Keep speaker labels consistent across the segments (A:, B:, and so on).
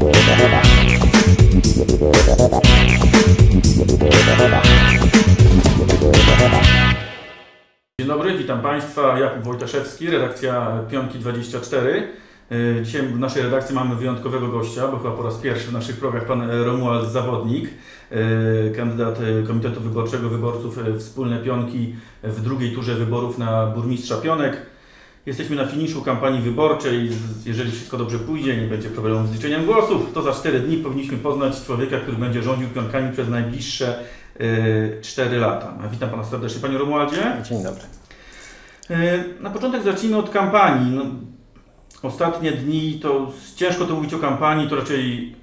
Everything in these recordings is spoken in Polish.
A: Dzień dobry, witam Państwa. Jakub Wojtaszewski, redakcja Pionki24. Dzisiaj w naszej redakcji mamy wyjątkowego gościa, bo chyba po raz pierwszy w naszych progach pan Romuald Zawodnik, kandydat Komitetu Wyborczego Wyborców Wspólne Pionki w drugiej turze wyborów na burmistrza Pionek. Jesteśmy na finiszu kampanii wyborczej. Jeżeli wszystko dobrze pójdzie, nie będzie problemu z liczeniem głosów, to za 4 dni powinniśmy poznać człowieka, który będzie rządził Pionkami przez najbliższe 4 lata. Witam Pana serdecznie, Panie Romualdzie.
B: Dzień dobry.
A: Na początek zacznijmy od kampanii. Ostatnie dni to ciężko to mówić o kampanii, to raczej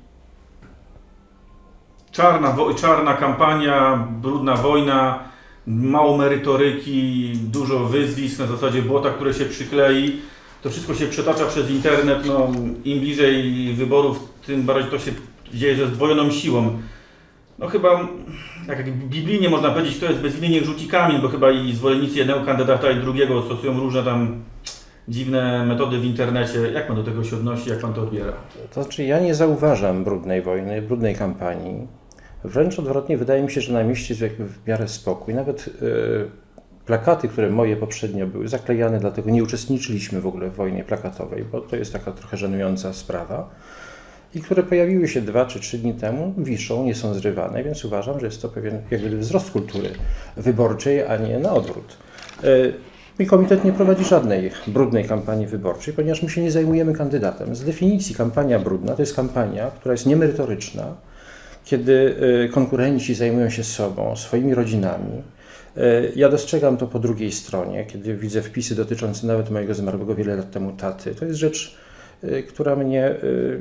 A: czarna kampania, brudna wojna, mało merytoryki, dużo wyzwisk na zasadzie błota, które się przyklei. To wszystko się przetacza przez internet. Im bliżej wyborów, tym bardziej to się dzieje ze zdwojoną siłą. Chyba, jak biblijnie można powiedzieć, kto jest bezwinny, niech rzuci kamień, bo chyba i zwolennicy jednego kandydata i drugiego stosują różne tam dziwne metody w internecie. Jak Pan do tego się odnosi, jak Pan to odbiera?
B: To znaczy, ja nie zauważam brudnej wojny, brudnej kampanii. Wręcz odwrotnie, wydaje mi się, że na mieście jest w miarę spokój. Nawet plakaty, które moje poprzednio były zaklejane, dlatego nie uczestniczyliśmy w ogóle w wojnie plakatowej, bo to jest taka trochę żenująca sprawa. I które pojawiły się 2 czy 3 dni temu, wiszą, nie są zrywane, więc uważam, że jest to pewien wzrost kultury wyborczej, a nie na odwrót. Mój komitet nie prowadzi żadnej brudnej kampanii wyborczej, ponieważ my się nie zajmujemy kandydatem. Z definicji kampania brudna to jest kampania, która jest niemerytoryczna, kiedy konkurenci zajmują się sobą, swoimi rodzinami. Ja dostrzegam to po drugiej stronie, kiedy widzę wpisy dotyczące nawet mojego zmarłego wiele lat temu taty. To jest rzecz, która mnie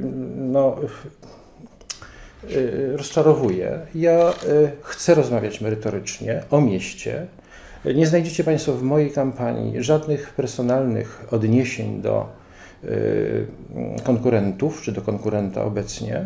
B: rozczarowuje. Ja chcę rozmawiać merytorycznie o mieście. Nie znajdziecie Państwo w mojej kampanii żadnych personalnych odniesień do konkurentów, czy do konkurenta obecnie.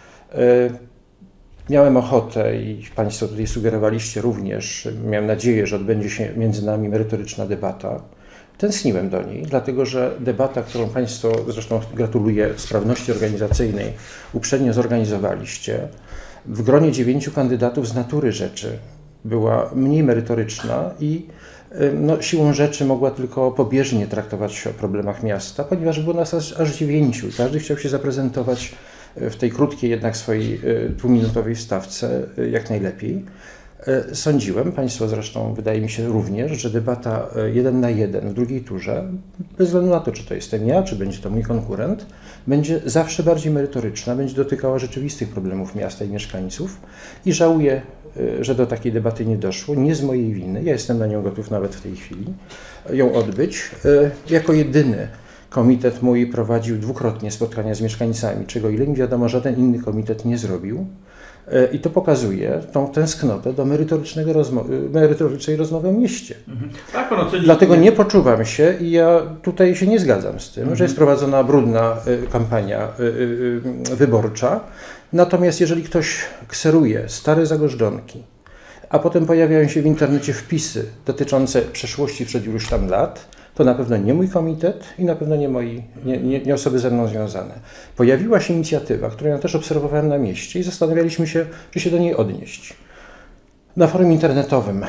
B: Miałem ochotę i Państwo tutaj sugerowaliście również, miałem nadzieję, że odbędzie się między nami merytoryczna debata. Tęskniłem do niej, dlatego że debata, którą Państwo, zresztą gratuluję sprawności organizacyjnej, uprzednio zorganizowaliście, w gronie 9 kandydatów z natury rzeczy była mniej merytoryczna i siłą rzeczy mogła tylko pobieżnie traktować o problemach miasta, ponieważ było nas aż 9 i każdy chciał się zaprezentować w tej krótkiej jednak swojej 2-minutowej wstawce jak najlepiej. Sądziłem, Państwo zresztą wydaje mi się również, że debata 1 na 1 w drugiej turze, bez względu na to, czy to jestem ja, czy będzie to mój konkurent, będzie zawsze bardziej merytoryczna, będzie dotykała rzeczywistych problemów miasta i mieszkańców i żałuję, że do takiej debaty nie doszło, nie z mojej winy, ja jestem na nią gotów nawet w tej chwili ją odbyć. Jako jedyny komitet mój prowadził 2-krotnie spotkania z mieszkańcami, czego ile mi wiadomo żaden inny komitet nie zrobił. I to pokazuje tą tęsknotę do merytorycznej rozmowy o mieście.
A: Tak, Pan oceni...
B: Dlatego nie poczuwam się i ja tutaj się nie zgadzam z tym, że jest prowadzona brudna kampania wyborcza. Natomiast jeżeli ktoś kseruje stare zagorzdzonki, a potem pojawiają się w internecie wpisy dotyczące przeszłości przed iluś tam lat, to na pewno nie mój komitet i na pewno nie osoby ze mną związane. Pojawiła się inicjatywa, którą ja też obserwowałem na mieście i zastanawialiśmy się, czy się do niej odnieść. Na forum internetowym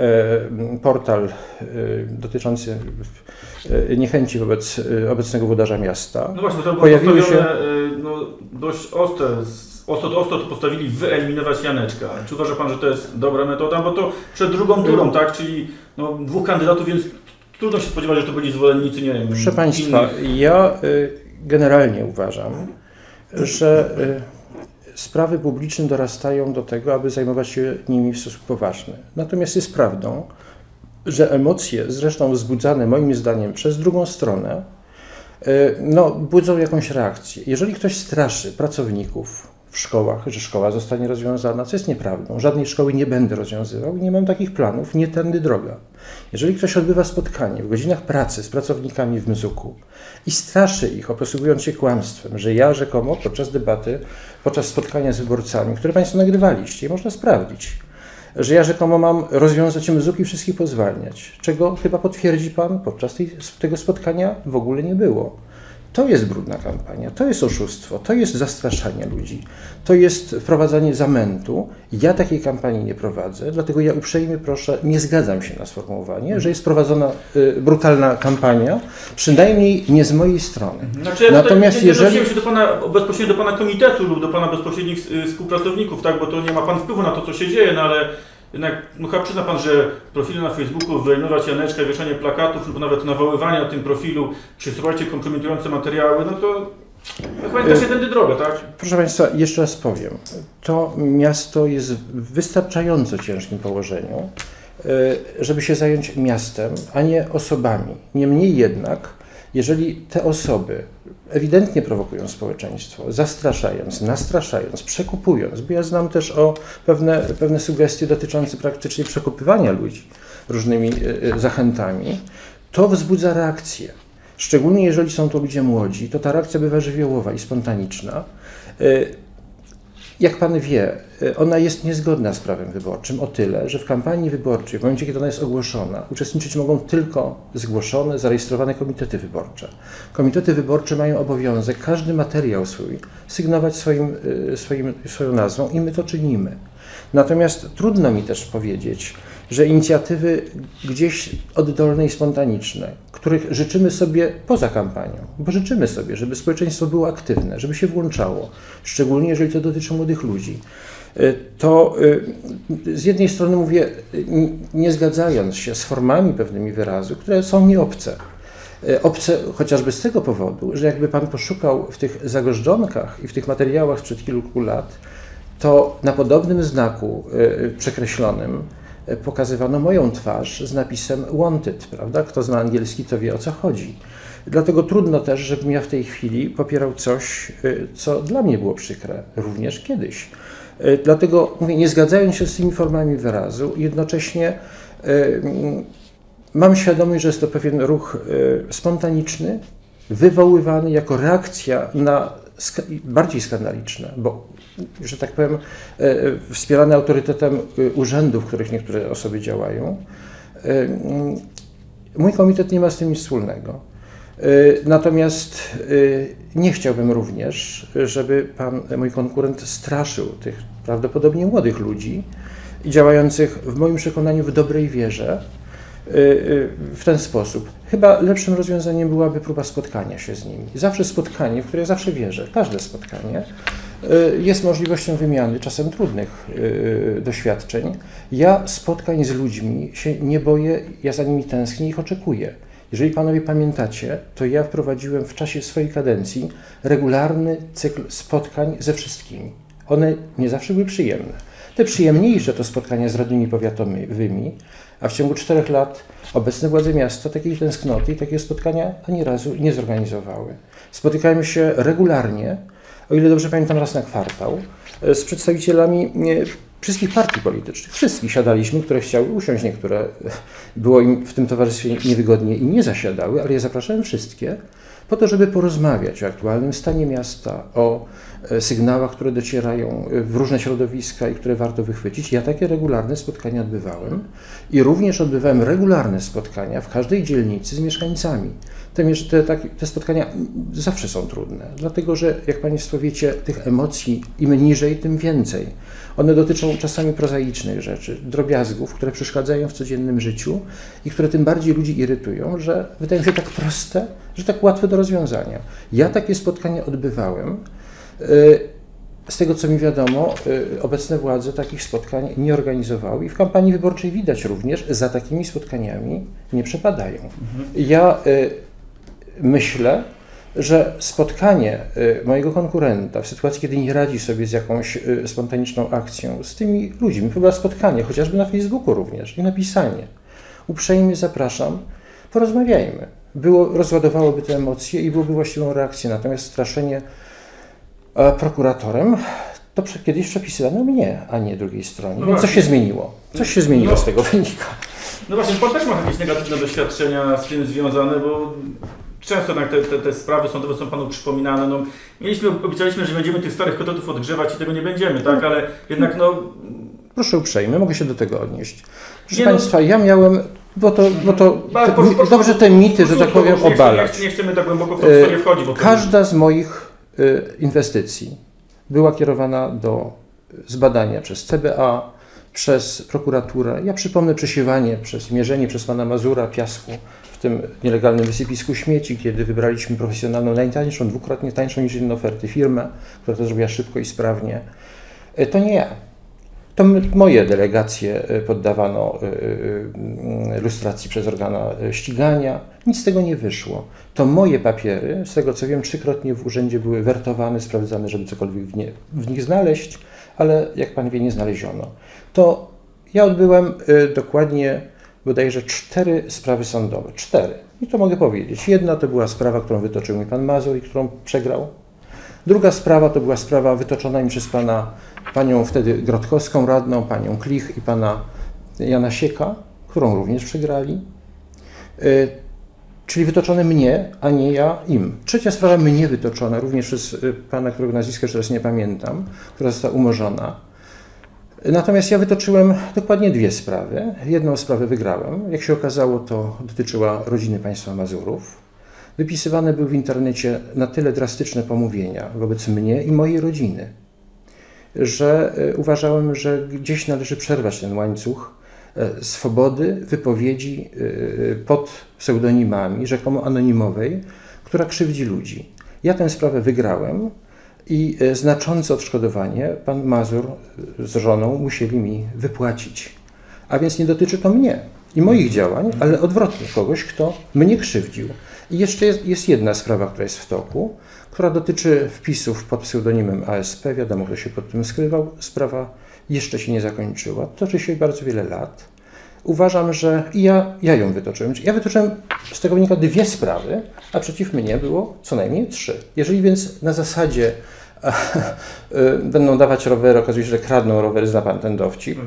B: portal dotyczący niechęci wobec obecnego włodarza miasta.
A: No właśnie, to było pojawiły się dość ostro to postawili wyeliminować Janeczka. Czy uważa Pan, że to jest dobra metoda? Bo to przed drugą turą, tak? Czyli 2 kandydatów, więc trudno się spodziewać, że to byli zwolennicy, nie wiem.
B: Proszę Państwa, ja generalnie uważam, że sprawy publiczne dorastają do tego, aby zajmować się nimi w sposób poważny. Natomiast jest prawdą, że emocje, zresztą wzbudzane moim zdaniem przez drugą stronę, budzą jakąś reakcję. Jeżeli ktoś straszy pracowników w szkołach, że szkoła zostanie rozwiązana, co jest nieprawdą. Żadnej szkoły nie będę rozwiązywał i nie mam takich planów, nie tędy droga. Jeżeli ktoś odbywa spotkanie w godzinach pracy z pracownikami w Mzuku i straszy ich, oposługując się kłamstwem, że ja rzekomo podczas debaty, podczas spotkania z wyborcami, które Państwo nagrywaliście i można sprawdzić, że ja rzekomo mam rozwiązać Mzuk i wszystkich pozwalniać, czego chyba potwierdzi Pan podczas tego spotkania w ogóle nie było. To jest brudna kampania, to jest oszustwo, to jest zastraszanie ludzi, to jest wprowadzanie zamętu. Ja takiej kampanii nie prowadzę, dlatego ja uprzejmie proszę, nie zgadzam się na sformułowanie, że jest prowadzona brutalna kampania, przynajmniej nie z mojej strony.
A: Znaczy, ja natomiast jeżeli się bezpośrednio do pana komitetu lub do pana bezpośrednich współpracowników, tak, bo to nie ma pan wpływu na to, co się dzieje, no ale jednak chyba przyzna pan, że profile na Facebooku, wyjmować Janeczka, wieszanie plakatów lub nawet nawoływanie na tym profilu, przesyłajcie kompromitujące materiały, no to chyba też tędy droga, tak?
B: Proszę Państwa, jeszcze raz powiem, to miasto jest w wystarczająco ciężkim położeniu, żeby się zająć miastem, a nie osobami. Niemniej jednak, jeżeli te osoby ewidentnie prowokują społeczeństwo, zastraszając, nastraszając, przekupując, bo ja znam też o pewne sugestie dotyczące praktycznie przekupywania ludzi różnymi zachętami, to wzbudza reakcję. Szczególnie jeżeli są to ludzie młodzi, to ta reakcja bywa żywiołowa i spontaniczna. Jak pan wie, ona jest niezgodna z prawem wyborczym o tyle, że w kampanii wyborczej, w momencie kiedy ona jest ogłoszona, uczestniczyć mogą tylko zgłoszone, zarejestrowane komitety wyborcze. Komitety wyborcze mają obowiązek każdy materiał swój sygnować swoją nazwą i my to czynimy. Natomiast trudno mi też powiedzieć, że inicjatywy gdzieś oddolne i spontaniczne, których życzymy sobie poza kampanią, bo życzymy sobie, żeby społeczeństwo było aktywne, żeby się włączało, szczególnie jeżeli to dotyczy młodych ludzi, to z jednej strony mówię, nie zgadzając się z formami pewnymi wyrazu, które są mi obce. Obce chociażby z tego powodu, że jakby pan poszukał w tych zagożdżonkach i w tych materiałach sprzed kilku lat, to na podobnym znaku przekreślonym pokazywano moją twarz z napisem wanted, prawda? Kto zna angielski, to wie, o co chodzi. Dlatego trudno też, żebym ja w tej chwili popierał coś, co dla mnie było przykre, również kiedyś. Dlatego mówię, nie zgadzając się z tymi formami wyrazu, jednocześnie mam świadomość, że jest to pewien ruch spontaniczny, wywoływany jako reakcja na bardziej skandaliczne, bo, że tak powiem, wspierane autorytetem urzędów, w których niektóre osoby działają. Mój komitet nie ma z tym nic wspólnego. Natomiast nie chciałbym również, żeby mój konkurent straszył tych prawdopodobnie młodych ludzi działających w moim przekonaniu w dobrej wierze w ten sposób. Chyba lepszym rozwiązaniem byłaby próba spotkania się z nimi. Zawsze spotkanie, w które ja zawsze wierzę, każde spotkanie jest możliwością wymiany czasem trudnych doświadczeń. Ja spotkań z ludźmi się nie boję, ja za nimi tęsknię i ich oczekuję. Jeżeli panowie pamiętacie, to ja wprowadziłem w czasie swojej kadencji regularny cykl spotkań ze wszystkimi. One nie zawsze były przyjemne. Te przyjemniejsze to spotkania z radnymi powiatowymi, a w ciągu 4 lat obecne władze miasta takiej tęsknoty i takie spotkania ani razu nie zorganizowały. Spotykałem się regularnie, o ile dobrze pamiętam, raz na kwartał, z przedstawicielami wszystkich partii politycznych. Wszystkich siadaliśmy, które chciały usiąść, niektóre było im w tym towarzystwie niewygodnie i nie zasiadały, ale ja zapraszałem wszystkie po to, żeby porozmawiać o aktualnym stanie miasta, o sygnałach, które docierają w różne środowiska i które warto wychwycić. Ja takie regularne spotkania odbywałem i również odbywałem regularne spotkania w każdej dzielnicy z mieszkańcami. Te spotkania zawsze są trudne, dlatego że, jak Państwo wiecie, tych emocji im niżej, tym więcej. One dotyczą czasami prozaicznych rzeczy, drobiazgów, które przeszkadzają w codziennym życiu i które tym bardziej ludzi irytują, że wydają się tak proste, że tak łatwe do rozwiązania. Ja takie spotkania odbywałem. Z tego, co mi wiadomo, obecne władze takich spotkań nie organizowały i w kampanii wyborczej widać również, za takimi spotkaniami nie przepadają. Ja myślę, że spotkanie mojego konkurenta w sytuacji, kiedy nie radzi sobie z jakąś spontaniczną akcją, z tymi ludźmi, chyba spotkanie, chociażby na Facebooku również i napisanie. Uprzejmie zapraszam, porozmawiajmy. Rozładowałoby te emocje i byłoby właściwą reakcją, natomiast straszenie prokuratorem to kiedyś przepisywano mnie, a nie drugiej stronie. Więc co się zmieniło? Coś się zmieniło z tego wynika.
A: No właśnie, pan też ma jakieś negatywne doświadczenia z tym związane, bo często te sprawy sądowe są panu przypominane. No, obiecaliśmy, że będziemy tych starych kotletów odgrzewać i tego nie będziemy, tak? Ale jednak
B: Proszę uprzejmie, mogę się do tego odnieść. Proszę Państwa, ja miałem dobrze te mity, że tak powiem, obalać.
A: Nie chcemy tak głęboko w tą historię wchodzić. Bo
B: każda z moich inwestycji była kierowana do zbadania przez CBA, przez prokuraturę. Ja przypomnę przesiewanie, mierzenie przez pana Mazura piasku w tym nielegalnym wysypisku śmieci, kiedy wybraliśmy profesjonalną, najtańszą, dwukrotnie tańszą niż inne oferty firmę, która to zrobiła szybko i sprawnie. To nie ja. To moje delegacje poddawano lustracji przez organa ścigania. Nic z tego nie wyszło. To moje papiery, z tego co wiem, 3-krotnie w urzędzie były wertowane, sprawdzane, żeby cokolwiek w nich znaleźć, ale jak pan wie, nie znaleziono. To ja odbyłem dokładnie bodajże 4 sprawy sądowe. 4. I to mogę powiedzieć. Jedna to była sprawa, którą wytoczył mi pan Mazur i którą przegrał. Druga sprawa to była sprawa wytoczona mi przez panią wtedy Grotkowską radną, panią Klich i pana Jana Sieka, którą również przegrali. Czyli wytoczone mnie, a nie ja im. Trzecia sprawa mnie wytoczona, również przez pana, którego nazwiska już teraz nie pamiętam, która została umorzona. Natomiast ja wytoczyłem dokładnie 2 sprawy. Jedną sprawę wygrałem. Jak się okazało, to dotyczyła rodziny państwa Mazurów. Wypisywane były w internecie na tyle drastyczne pomówienia wobec mnie i mojej rodziny, że uważałem, że gdzieś należy przerwać ten łańcuch swobody wypowiedzi pod pseudonimami, rzekomo anonimowej, która krzywdzi ludzi. Ja tę sprawę wygrałem i znaczące odszkodowanie pan Mazur z żoną musieli mi wypłacić. A więc nie dotyczy to mnie i moich działań, ale odwrotnie, kogoś, kto mnie krzywdził. I jeszcze jest jedna sprawa, która jest w toku, która dotyczy wpisów pod pseudonimem ASP. Wiadomo, kto się pod tym skrywał. Sprawa jeszcze się nie zakończyła. Toczy się bardzo wiele lat. Uważam, że ja ją wytoczyłem. Ja wytoczyłem z tego wynika 2 sprawy, a przeciw mnie było co najmniej 3. Jeżeli więc na zasadzie będą dawać rowery, okazuje się, że kradną rowery, zna pan ten dowcip,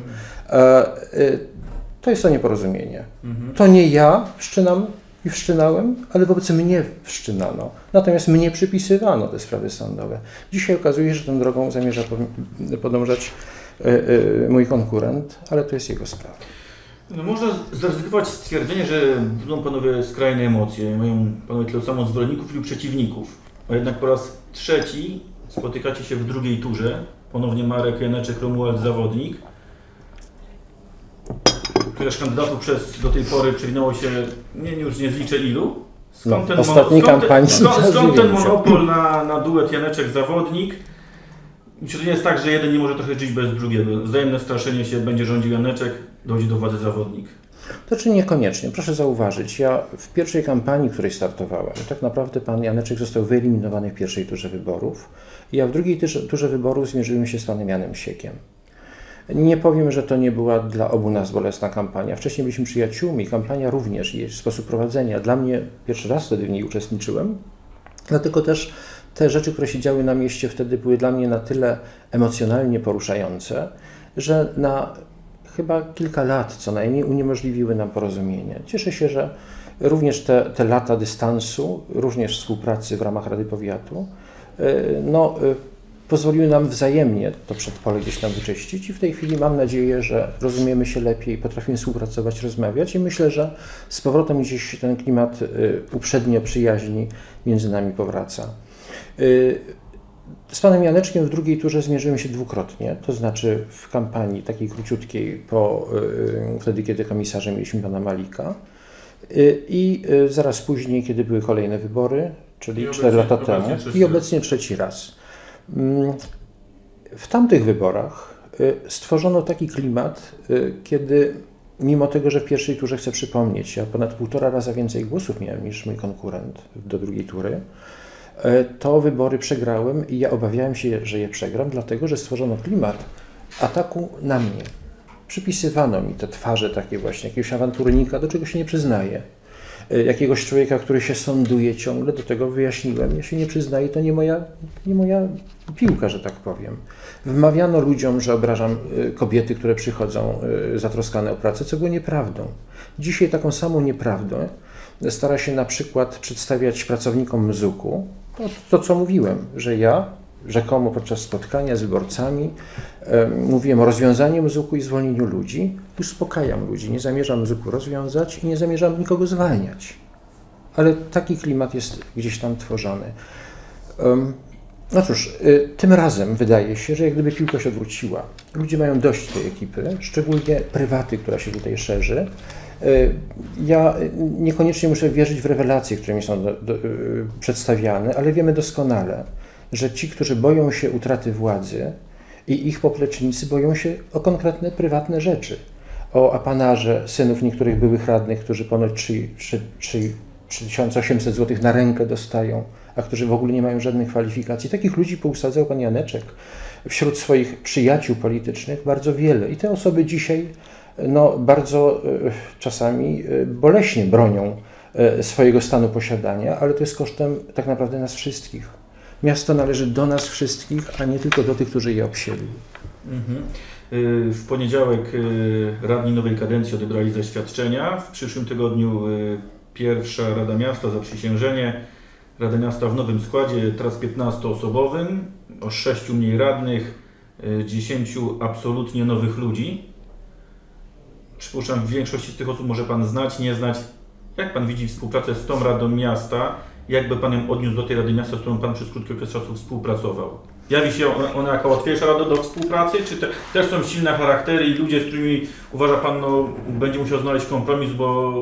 B: to jest to nieporozumienie. To nie ja wszczynam i wszczynałem, ale wobec mnie wszczynano. Natomiast mnie przypisywano te sprawy sądowe. Dzisiaj okazuje się, że tą drogą zamierza podążać mój konkurent, ale to jest jego sprawa.
A: No, można zaryzykować stwierdzenie, że budzą panowie skrajne emocje, mają panowie tyle samo zwolenników lub przeciwników. A jednak po raz 3 spotykacie się w drugiej turze. Ponownie Marek Janeczek, Romuald Zawodnik. Któreś kandydatów do tej pory przewinęło się, już nie zliczę ilu. Skąd ten monopol na duet Janeczek-Zawodnik? Czy to nie jest tak, że jeden nie może trochę żyć bez drugiego? Wzajemne straszenie się, będzie rządził Janeczek, dojdzie do władzy Zawodnik.
B: To czy niekoniecznie. Proszę zauważyć, ja w pierwszej kampanii, w której startowałem, tak naprawdę pan Janeczek został wyeliminowany w pierwszej turze wyborów. I ja w drugiej turze wyborów zmierzyłem się z panem Janem Siekiem. Nie powiem, że to nie była dla obu nas bolesna kampania. Wcześniej byliśmy przyjaciółmi, kampania również i sposób prowadzenia. Dla mnie pierwszy raz wtedy w niej uczestniczyłem, dlatego też te rzeczy, które się działy na mieście wtedy były dla mnie na tyle emocjonalnie poruszające, że na chyba kilka lat co najmniej uniemożliwiły nam porozumienie. Cieszę się, że również te lata dystansu, również współpracy w ramach Rady Powiatu, pozwoliły nam wzajemnie to przedpole gdzieś tam wyczyścić i w tej chwili mam nadzieję, że rozumiemy się lepiej, potrafimy współpracować, rozmawiać i myślę, że z powrotem gdzieś ten klimat uprzednio przyjaźni między nami powraca. Z panem Janeczkiem w drugiej turze zmierzyłem się 2-krotnie, to znaczy w kampanii takiej króciutkiej, wtedy kiedy komisarzem mieliśmy pana Malika i zaraz później, kiedy były kolejne wybory, czyli 4 lata temu i obecnie 3. raz. W tamtych wyborach stworzono taki klimat, kiedy mimo tego, że w pierwszej turze, chcę przypomnieć, ja ponad 1,5 raza więcej głosów miałem niż mój konkurent do drugiej tury, to wybory przegrałem i ja obawiałem się, że je przegram, dlatego że stworzono klimat ataku na mnie. Przypisywano mi te twarze takie właśnie, jakiegoś awanturnika, do czego się nie przyznaję. Jakiegoś człowieka, który się sąduje ciągle, do tego wyjaśniłem. Ja się nie przyznaję, to nie moja piłka, że tak powiem. Wmawiano ludziom, że obrażam kobiety, które przychodzą zatroskane o pracę, co było nieprawdą. Dzisiaj taką samą nieprawdę stara się na przykład przedstawiać pracownikom MZUK-u to, co mówiłem, że ja rzekomo podczas spotkania z wyborcami mówiłem o rozwiązaniu MZUK-u i zwolnieniu ludzi. Uspokajam ludzi, nie zamierzam MZUK-u rozwiązać i nie zamierzam nikogo zwalniać. Ale taki klimat jest gdzieś tam tworzony. No cóż, tym razem wydaje się, że jak gdyby piłka się odwróciła. Ludzie mają dość tej ekipy, szczególnie prywaty, która się tutaj szerzy. Ja niekoniecznie muszę wierzyć w rewelacje, które mi są przedstawiane, ale wiemy doskonale, że ci, którzy boją się utraty władzy i ich poplecznicy boją się o konkretne, prywatne rzeczy. O apanarze synów niektórych byłych radnych, którzy ponoć 3800 zł na rękę dostają, a którzy w ogóle nie mają żadnych kwalifikacji. Takich ludzi pousadzał pan Janeczek wśród swoich przyjaciół politycznych bardzo wiele. I te osoby dzisiaj bardzo czasami boleśnie bronią swojego stanu posiadania, ale to jest kosztem tak naprawdę nas wszystkich. Miasto należy do nas wszystkich, a nie tylko do tych, którzy je obsiedli.
A: W poniedziałek radni nowej kadencji odebrali zaświadczenia. W przyszłym tygodniu pierwsza Rada Miasta, zaprzysiężenie. Rada Miasta w nowym składzie, teraz 15-osobowym, o 6 mniej radnych, 10 absolutnie nowych ludzi. Przypuszczam, większości z tych osób może pan znać, nie znać. Jak pan widzi współpracę z tą Radą Miasta? Jakby pan ją odniósł do tej Rady Miasta, z którą pan przez krótki okres czasu współpracował? Jawi się ona jako łatwiejsza rada do współpracy, czy też są silne charaktery i ludzie, z którymi uważa pan, będzie musiał znaleźć kompromis, bo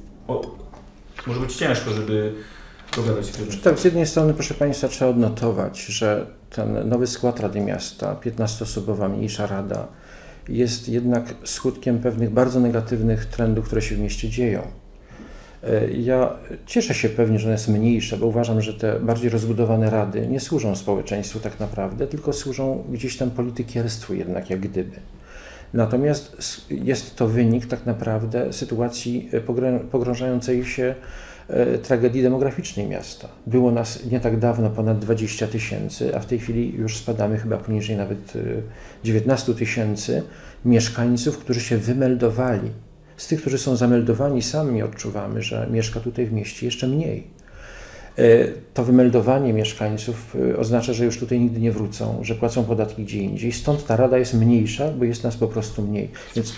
A: może być ciężko, żeby dogadać się?
B: Tak, z jednej strony, proszę państwa, trzeba odnotować, że ten nowy skład Rady Miasta, 15-osobowa mniejsza rada, jest jednak skutkiem pewnych bardzo negatywnych trendów, które się w mieście dzieją. Ja cieszę się pewnie, że ona jest mniejsza, bo uważam, że te bardziej rozbudowane rady nie służą społeczeństwu tak naprawdę, tylko służą gdzieś tam politykierstwu jednak jak gdyby. Natomiast jest to wynik tak naprawdę sytuacji pogrążającej się tragedii demograficznej miasta. Było nas nie tak dawno ponad 20 000, a w tej chwili już spadamy chyba poniżej nawet 19 000 mieszkańców, którzy się wymeldowali. Z tych, którzy są zameldowani, sami odczuwamy, że mieszka tutaj w mieście jeszcze mniej. To wymeldowanie mieszkańców oznacza, że już tutaj nigdy nie wrócą, że płacą podatki gdzie indziej. Stąd ta rada jest mniejsza, bo jest nas po prostu mniej. Więc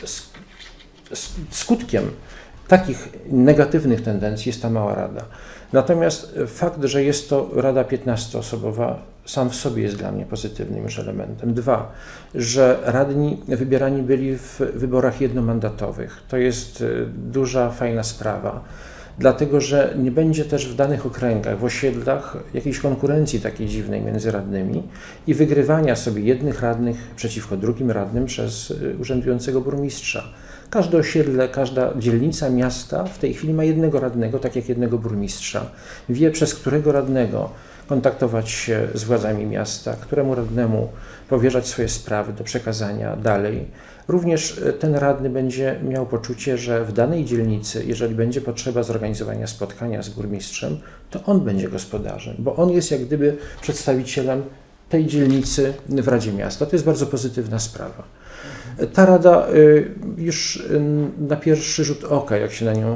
B: skutkiem takich negatywnych tendencji jest ta mała rada. Natomiast fakt, że jest to rada 15-osobowa, sam w sobie jest dla mnie pozytywnym już elementem. 2, że radni wybierani byli w wyborach jednomandatowych. To jest duża, fajna sprawa, dlatego że nie będzie też w danych okręgach, w osiedlach jakiejś konkurencji takiej dziwnej między radnymi i wygrywania sobie jednych radnych przeciwko drugim radnym przez urzędującego burmistrza. Każde osiedle, każda dzielnica miasta w tej chwili ma jednego radnego, tak jak jednego burmistrza. Wie, przez którego radnego kontaktować się z władzami miasta, któremu radnemu powierzać swoje sprawy do przekazania dalej. Również ten radny będzie miał poczucie, że w danej dzielnicy, jeżeli będzie potrzeba zorganizowania spotkania z burmistrzem, to on będzie gospodarzem, bo on jest jak gdyby przedstawicielem tej dzielnicy w Radzie Miasta. To jest bardzo pozytywna sprawa. Ta rada już na pierwszy rzut oka, jak się na nią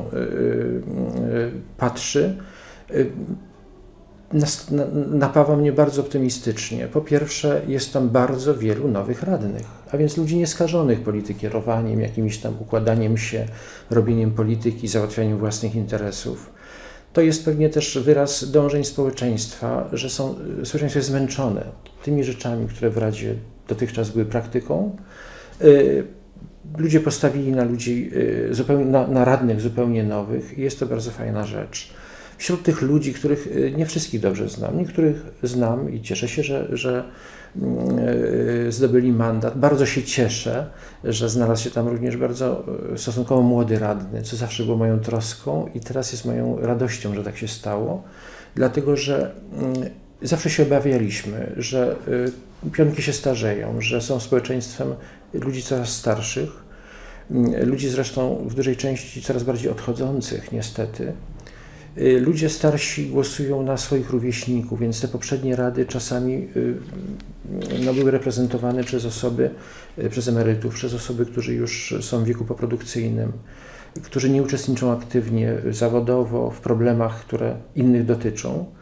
B: patrzy, napawa mnie bardzo optymistycznie. Po pierwsze, jest tam bardzo wielu nowych radnych, a więc ludzi nieskażonych politykierowaniem, jakimś tam układaniem się, robieniem polityki, załatwianiem własnych interesów. To jest pewnie też wyraz dążeń społeczeństwa, że społeczeństwo jest zmęczone tymi rzeczami, które w Radzie dotychczas były praktyką. Ludzie postawili na ludzi, na radnych zupełnie nowych i jest to bardzo fajna rzecz. Wśród tych ludzi, których nie wszystkich dobrze znam, niektórych znam i cieszę się, że zdobyli mandat. Bardzo się cieszę, że znalazł się tam również bardzo stosunkowo młody radny, co zawsze było moją troską i teraz jest moją radością, że tak się stało, dlatego że zawsze się obawialiśmy, że pionki się starzeją, że są społeczeństwem ludzi coraz starszych, ludzi zresztą w dużej części coraz bardziej odchodzących niestety. Ludzie starsi głosują na swoich rówieśników, więc te poprzednie rady czasami były reprezentowane przez emerytów, przez osoby, którzy już są w wieku poprodukcyjnym, którzy nie uczestniczą aktywnie, zawodowo w problemach, które innych dotyczą.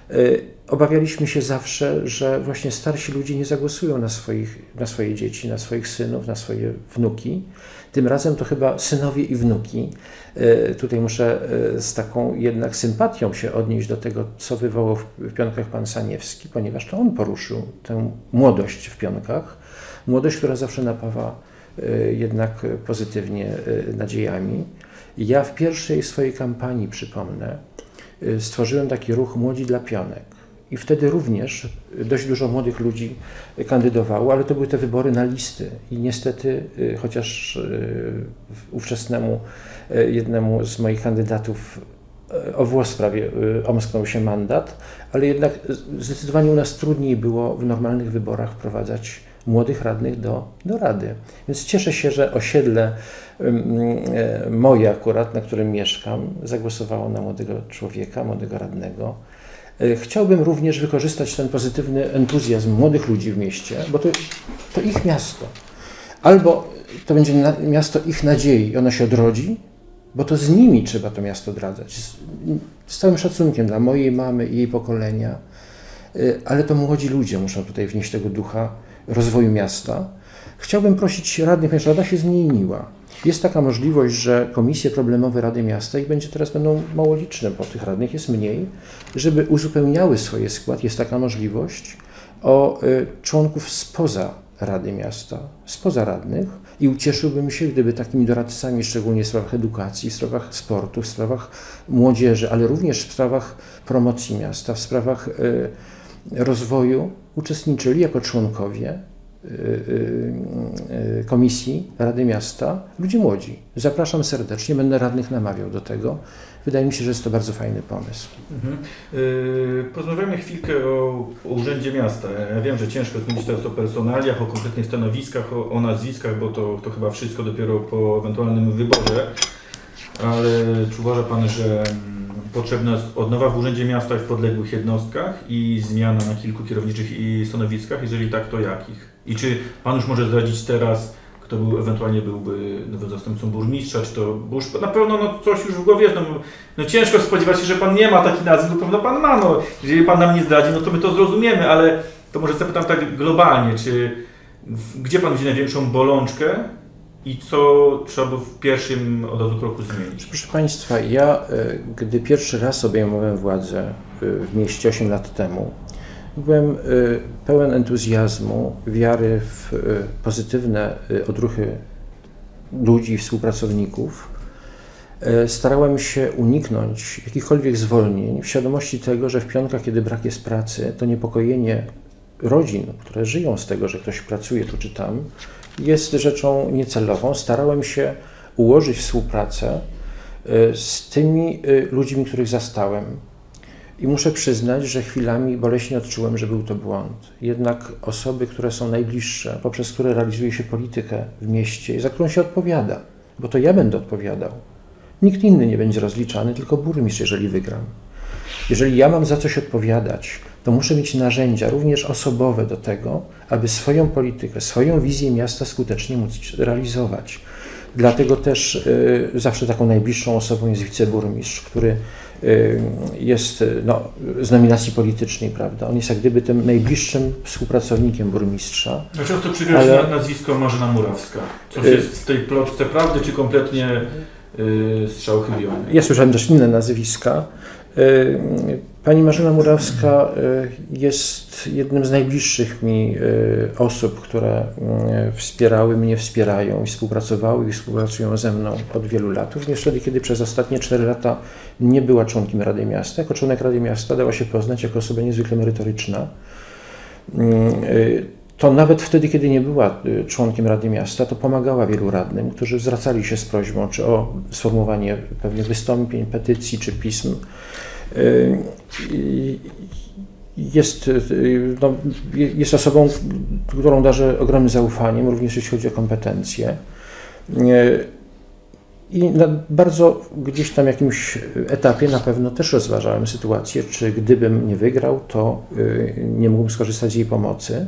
B: Obawialiśmy się zawsze, że właśnie starsi ludzie nie zagłosują na swoje dzieci, na swoich synów, na swoje wnuki. Tym razem to chyba synowie i wnuki. Tutaj muszę z taką jednak sympatią się odnieść do tego, co wywołał w Pionkach pan Saniewski, ponieważ to on poruszył tę młodość w Pionkach. Młodość, która zawsze napawa jednak pozytywnie nadziejami. Ja w pierwszej swojej kampanii, przypomnę, stworzyłem taki ruch Młodzi dla Pionek. I wtedy również dość dużo młodych ludzi kandydowało, ale to były te wybory na listy. I niestety, chociaż ówczesnemu jednemu z moich kandydatów o włos prawie omsknął się mandat, ale jednak zdecydowanie u nas trudniej było w normalnych wyborach wprowadzać młodych radnych do rady. Więc cieszę się, że osiedle moje akurat, na którym mieszkam, zagłosowało na młodego człowieka, młodego radnego. Chciałbym również wykorzystać ten pozytywny entuzjazm młodych ludzi w mieście, bo to ich miasto. Albo to będzie miasto ich nadziei i ono się odrodzi, bo to z nimi trzeba to miasto odradzać. Z całym szacunkiem dla mojej mamy i jej pokolenia, ale to młodzi ludzie muszą tutaj wnieść tego ducha rozwoju miasta. Chciałbym prosić radnych, ponieważ rada się zmieniła. Jest taka możliwość, że komisje problemowe Rady Miasta, ich będą mało liczne, bo tych radnych jest mniej, żeby uzupełniały swoje skład, jest taka możliwość, o członków spoza Rady Miasta, spoza radnych i ucieszyłbym się, gdyby takimi doradcami, szczególnie w sprawach edukacji, w sprawach sportu, w sprawach młodzieży, ale również w sprawach promocji miasta, w sprawach rozwoju uczestniczyli jako członkowie Komisji Rady Miasta ludzie młodzi. Zapraszam serdecznie, będę radnych namawiał do tego. Wydaje mi się, że jest to bardzo fajny pomysł.
A: Porozmawiamy chwilkę o Urzędzie Miasta. Ja wiem, że ciężko jest mówić teraz o personaliach, o konkretnych stanowiskach, o nazwiskach, bo to chyba wszystko dopiero po ewentualnym wyborze. Ale czy uważa Pan, że potrzebna jest odnowa w Urzędzie Miasta i w podległych jednostkach i zmiana na kilku kierowniczych stanowiskach? Jeżeli tak, to jakich? I czy Pan już może zdradzić teraz, kto ewentualnie byłby nowym zastępcą burmistrza, czy to, bo już na pewno coś już w głowie jest, no ciężko spodziewać się, że Pan nie ma takich nazw, bo pewno Pan ma, jeżeli Pan nam nie zdradzi, no to my to zrozumiemy, ale to może zapytam tak globalnie, gdzie Pan widzi największą bolączkę i co trzeba by w pierwszym od razu kroku zmienić?
B: Proszę Państwa, ja gdy pierwszy raz obejmowałem władzę w mieście 8 lat temu, byłem pełen entuzjazmu, wiary w pozytywne odruchy ludzi, współpracowników. Starałem się uniknąć jakichkolwiek zwolnień w świadomości tego, że w Pionkach, kiedy brak jest pracy, to niepokojenie rodzin, które żyją z tego, że ktoś pracuje tu czy tam, jest rzeczą niecelową. Starałem się ułożyć współpracę z tymi ludźmi, których zastałem. I muszę przyznać, że chwilami boleśnie odczułem, że był to błąd. Jednak osoby, które są najbliższe, poprzez które realizuje się politykę w mieście i za którą się odpowiada, bo to ja będę odpowiadał. Nikt inny nie będzie rozliczany, tylko burmistrz, jeżeli wygram. Jeżeli ja mam za coś odpowiadać, to muszę mieć narzędzia, również osobowe do tego, aby swoją politykę, swoją wizję miasta skutecznie móc realizować. Dlatego też zawsze taką najbliższą osobą jest wiceburmistrz, który jest z nominacji politycznej, prawda? On jest jak gdyby tym najbliższym współpracownikiem burmistrza.
A: A często przywiózł nazwisko Marzena Murawska. Coś jest w tej plotce prawdy, czy kompletnie strzał chybiony?
B: Ja słyszałem też inne nazwiska. Pani Marzena Murawska jest jednym z najbliższych mi osób, które wspierały mnie, wspierają i współpracowały i współpracują ze mną od wielu lat. Również wtedy, kiedy przez ostatnie 4 lata nie była członkiem Rady Miasta. Jako członek Rady Miasta dała się poznać jako osoba niezwykle merytoryczna. To nawet wtedy, kiedy nie była członkiem Rady Miasta, to pomagała wielu radnym, którzy zwracali się z prośbą czy o sformułowanie pewnych wystąpień, petycji czy pism. Jest osobą, którą darzę ogromnym zaufaniem, również jeśli chodzi o kompetencje. I na bardzo gdzieś tam jakimś etapie na pewno też rozważałem sytuację, czy gdybym nie wygrał, to nie mógłbym skorzystać z jej pomocy.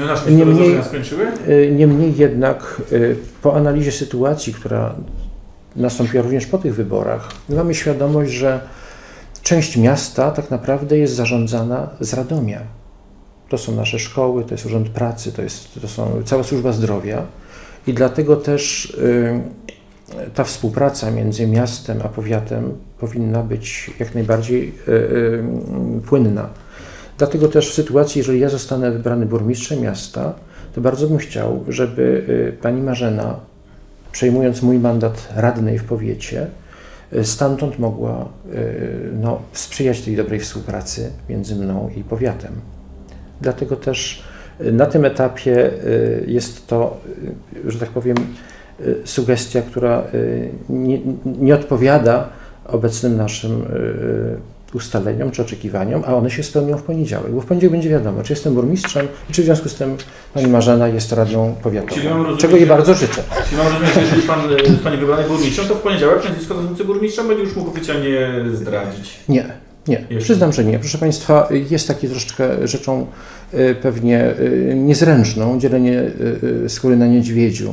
B: Niemniej jednak po analizie sytuacji, która nastąpiła również po tych wyborach, mamy świadomość, że część miasta tak naprawdę jest zarządzana z Radomia. To są nasze szkoły, to jest Urząd Pracy, to są cała służba zdrowia i dlatego też ta współpraca między miastem a powiatem powinna być jak najbardziej płynna. Dlatego też w sytuacji, jeżeli ja zostanę wybrany burmistrzem miasta, to bardzo bym chciał, żeby pani Marzena, przejmując mój mandat radnej w powiecie, stamtąd mogła sprzyjać tej dobrej współpracy między mną i powiatem. Dlatego też na tym etapie jest to, że tak powiem, sugestia, która nie odpowiada obecnym naszym ustaleniom czy oczekiwaniom, a one się spełnią w poniedziałek, bo w poniedziałek będzie wiadomo, czy jestem burmistrzem i czy w związku z tym pani Marzena jest radną powiatową, czego jej bardzo życzę.
A: Czyli mam rozumieć, że jeżeli pan zostanie wybrany burmistrzem, to w poniedziałek nazwisko zarządcy burmistrza będzie już mógł oficjalnie zdradzić?
B: Nie. Przyznam, że nie. Proszę Państwa, jest takie troszeczkę rzeczą pewnie niezręczną, dzielenie skóry na niedźwiedziu.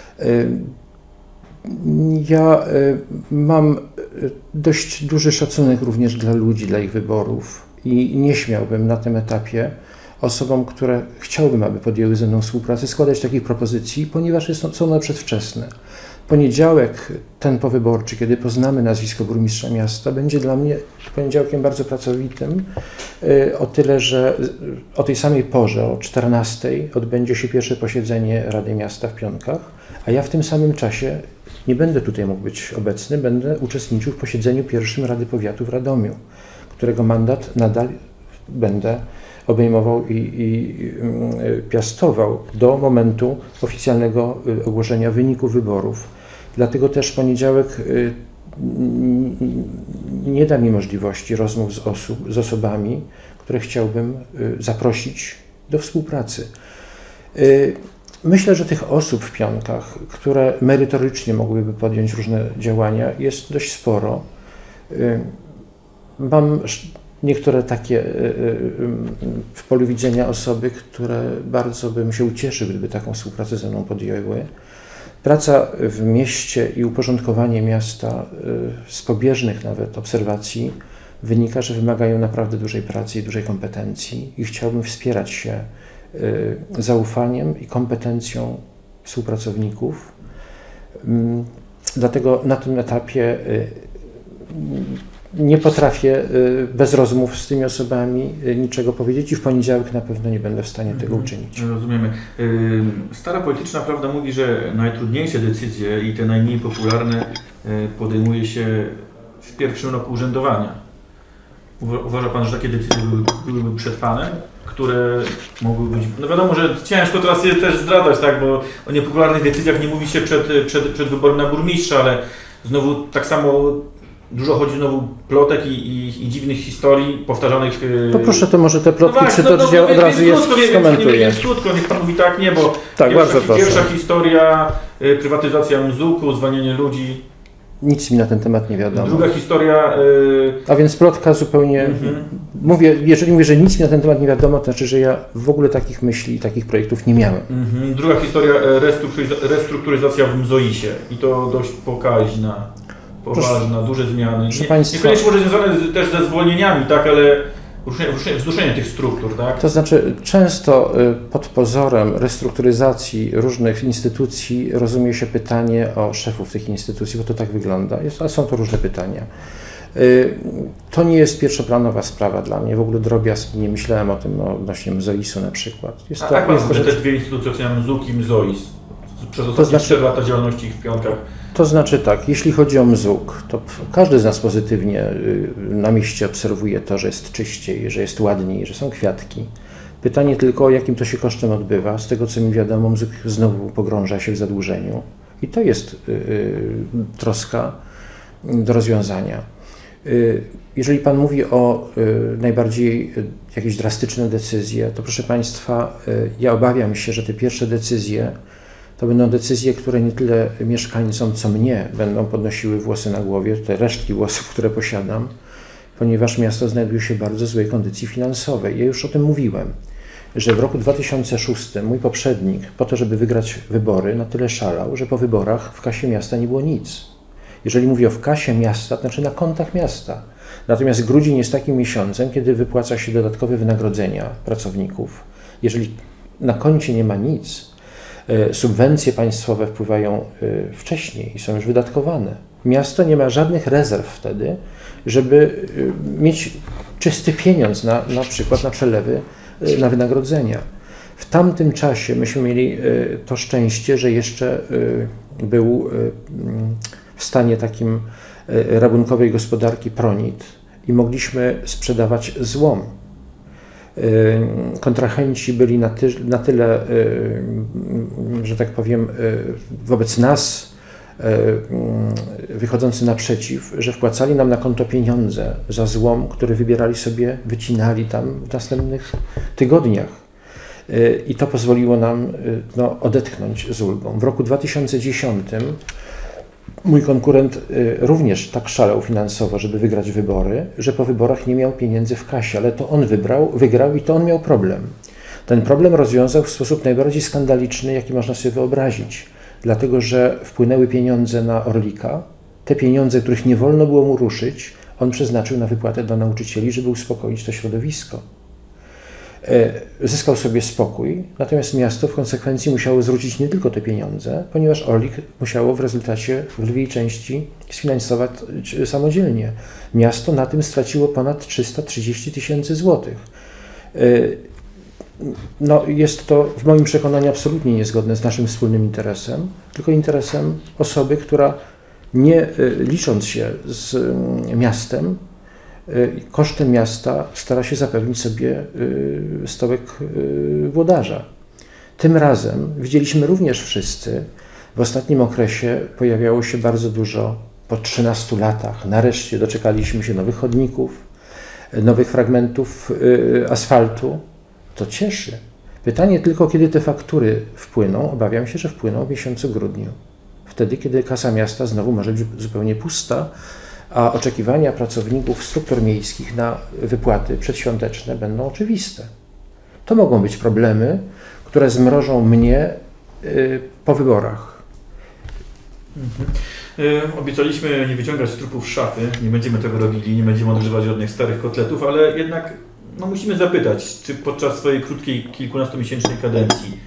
B: Ja mam dość duży szacunek również dla ludzi, dla ich wyborów i nie śmiałbym na tym etapie osobom, które chciałbym, aby podjęły ze mną współpracę, składać takich propozycji, ponieważ są one przedwczesne. Poniedziałek, ten powyborczy, kiedy poznamy nazwisko burmistrza miasta, będzie dla mnie poniedziałkiem bardzo pracowitym, o tyle, że o tej samej porze, o 14:00 odbędzie się pierwsze posiedzenie Rady Miasta w Pionkach, a ja w tym samym czasie nie będę tutaj mógł być obecny, będę uczestniczył w posiedzeniu pierwszym Rady Powiatu w Radomiu, którego mandat nadal będę obejmował i piastował do momentu oficjalnego ogłoszenia wyników wyborów. Dlatego też poniedziałek nie da mi możliwości rozmów z osobami, które chciałbym zaprosić do współpracy. Myślę, że tych osób w Pionkach, które merytorycznie mogłyby podjąć różne działania, jest dość sporo. Mam niektóre takie w polu widzenia osoby, które bardzo bym się ucieszył, gdyby taką współpracę ze mną podjęły. Praca w mieście i uporządkowanie miasta z pobieżnych nawet obserwacji wynika, że wymagają naprawdę dużej pracy i dużej kompetencji i chciałbym wspierać się zaufaniem i kompetencją współpracowników. Dlatego na tym etapie nie potrafię bez rozmów z tymi osobami niczego powiedzieć i w poniedziałek na pewno nie będę w stanie tego uczynić.
A: Rozumiemy. Stara polityczna prawda mówi, że najtrudniejsze decyzje i te najmniej popularne podejmuje się w pierwszym roku urzędowania. Uważa Pan, że takie decyzje byłyby przed Panem, które mogły być... No wiadomo, że ciężko teraz je też zdradzać, tak, bo o niepopularnych decyzjach nie mówi się przed wyborem na burmistrza, ale znowu tak samo dużo chodzi znowu plotek i dziwnych historii powtarzanych...
B: To proszę, to może te plotki przytoczyć, ja od razu je skomentuję.
A: Krótko, niech Pan mówi tak, nie, bo
B: tak,
A: pierwsza historia, prywatyzacja MZUK-u, zwalnianie ludzi.
B: Nic mi na ten temat nie wiadomo.
A: Druga historia...
B: A więc plotka zupełnie... Jeżeli mówię, że nic mi na ten temat nie wiadomo, to znaczy, że ja w ogóle takich myśli i takich projektów nie miałem.
A: Druga historia, restrukturyzacja w MZOiS-ie i to dość pokaźna, poważna, duże zmiany. Niekoniecznie może związane też ze zwolnieniami, tak, ale wzruszenie tych struktur, tak?
B: To znaczy, często pod pozorem restrukturyzacji różnych instytucji rozumie się pytanie o szefów tych instytucji, bo to tak wygląda, a są to różne pytania. To nie jest pierwszoplanowa sprawa dla mnie, w ogóle drobiazg, nie myślałem o tym odnośnie MZOiS-u na przykład.
A: Jak Pan te dwie instytucje, MZUK i MZOiS, przez ostatnie 4 lata działalności ich w Pionkach?
B: To znaczy tak, jeśli chodzi o MZUK, to każdy z nas pozytywnie na mieście obserwuje to, że jest czyściej, że jest ładniej, że są kwiatki. Pytanie tylko, jakim to się kosztem odbywa. Z tego, co mi wiadomo, MZUK znowu pogrąża się w zadłużeniu i to jest troska do rozwiązania. Jeżeli Pan mówi o najbardziej jakieś drastyczne decyzje, to proszę Państwa, ja obawiam się, że te pierwsze decyzje to będą decyzje, które nie tyle mieszkańcom, co mnie będą podnosiły włosy na głowie, te resztki włosów, które posiadam, ponieważ miasto znajduje się w bardzo złej kondycji finansowej. Ja już o tym mówiłem, że w roku 2006 mój poprzednik, po to, żeby wygrać wybory, na tyle szalał, że po wyborach w kasie miasta nie było nic. Jeżeli mówię o w kasie miasta, to znaczy na kontach miasta. Natomiast grudzień jest takim miesiącem, kiedy wypłaca się dodatkowe wynagrodzenia pracowników. Jeżeli na koncie nie ma nic, subwencje państwowe wpływają wcześniej i są już wydatkowane. Miasto nie ma żadnych rezerw wtedy, żeby mieć czysty pieniądz na przykład na przelewy, na wynagrodzenia. W tamtym czasie myśmy mieli to szczęście, że jeszcze był w stanie takim rabunkowej gospodarki Pronit i mogliśmy sprzedawać złom. Kontrahenci byli na tyle, że tak powiem, wobec nas wychodzący naprzeciw, że wpłacali nam na konto pieniądze za złom, który wybierali sobie, wycinali tam w następnych tygodniach. I to pozwoliło nam odetchnąć z ulgą. W roku 2010 mój konkurent również tak szalał finansowo, żeby wygrać wybory, że po wyborach nie miał pieniędzy w kasie, ale to on wygrał i to on miał problem. Ten problem rozwiązał w sposób najbardziej skandaliczny, jaki można sobie wyobrazić. Dlatego, że wpłynęły pieniądze na Orlika, te pieniądze, których nie wolno było mu ruszyć, on przeznaczył na wypłatę dla nauczycieli, żeby uspokoić to środowisko. Zyskał sobie spokój, natomiast miasto w konsekwencji musiało zwrócić nie tylko te pieniądze, ponieważ Orlik musiało w rezultacie w lwiej części sfinansować samodzielnie. Miasto na tym straciło ponad 330 000 złotych. Jest to w moim przekonaniu absolutnie niezgodne z naszym wspólnym interesem, tylko interesem osoby, która nie licząc się z miastem, kosztem miasta stara się zapewnić sobie stołek włodarza. Tym razem widzieliśmy również wszyscy, w ostatnim okresie pojawiało się bardzo dużo, po 13 latach nareszcie doczekaliśmy się nowych chodników, nowych fragmentów asfaltu. To cieszy. Pytanie tylko, kiedy te faktury wpłyną. Obawiam się, że wpłyną w miesiącu grudniu. Wtedy, kiedy kasa miasta znowu może być zupełnie pusta, a oczekiwania pracowników struktur miejskich na wypłaty przedświąteczne będą oczywiste. To mogą być problemy, które zmrożą mnie po wyborach.
A: Obiecaliśmy nie wyciągać trupów z szafy, nie będziemy tego robili, nie będziemy odgrzewać żadnych starych kotletów, ale jednak musimy zapytać, czy podczas swojej krótkiej, kilkunastomiesięcznej kadencji,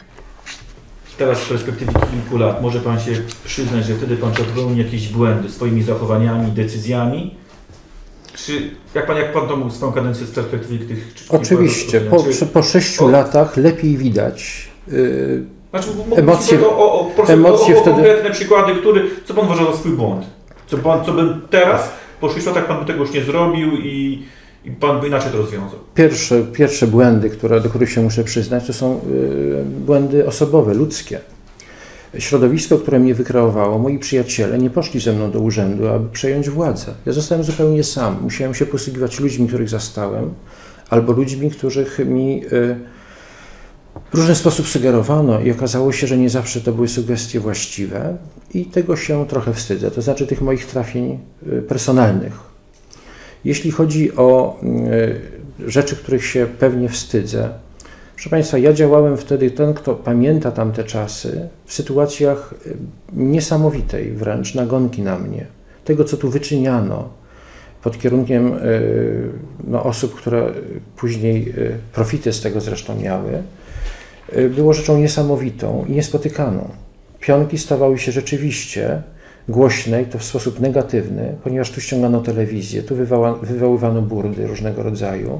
A: teraz w perspektywie kilku lat, może Pan się przyznać, że wtedy Pan popełnił jakieś błędy swoimi zachowaniami, decyzjami? Czy jak Pan to mógł swoją kadencję z perspektywy tych...
B: Oczywiście, po 6 latach lepiej widać emocje
A: wtedy... konkretne przykłady, co Pan uważa za swój błąd? Co by teraz, po 6 latach Pan by tego już nie zrobił i Pan by inaczej to rozwiązał?
B: Pierwsze błędy, do których się muszę przyznać, to są błędy osobowe, ludzkie. Środowisko, które mnie wykreowało, moi przyjaciele nie poszli ze mną do urzędu, aby przejąć władzę. Ja zostałem zupełnie sam. Musiałem się posługiwać ludźmi, których zastałem, albo ludźmi, których mi w różny sposób sugerowano i okazało się, że nie zawsze to były sugestie właściwe i tego się trochę wstydzę, to znaczy tych moich trafień personalnych. Jeśli chodzi o rzeczy, których się pewnie wstydzę, proszę Państwa, ja działałem wtedy, ten kto pamięta tamte czasy, w sytuacjach niesamowitej wręcz nagonki na mnie. Tego, co tu wyczyniano pod kierunkiem osób, które później profity z tego zresztą miały, było rzeczą niesamowitą i niespotykaną. Pionki stawały się rzeczywiście głośne i to w sposób negatywny, ponieważ tu ściągano telewizję, tu wywoływano burdy różnego rodzaju,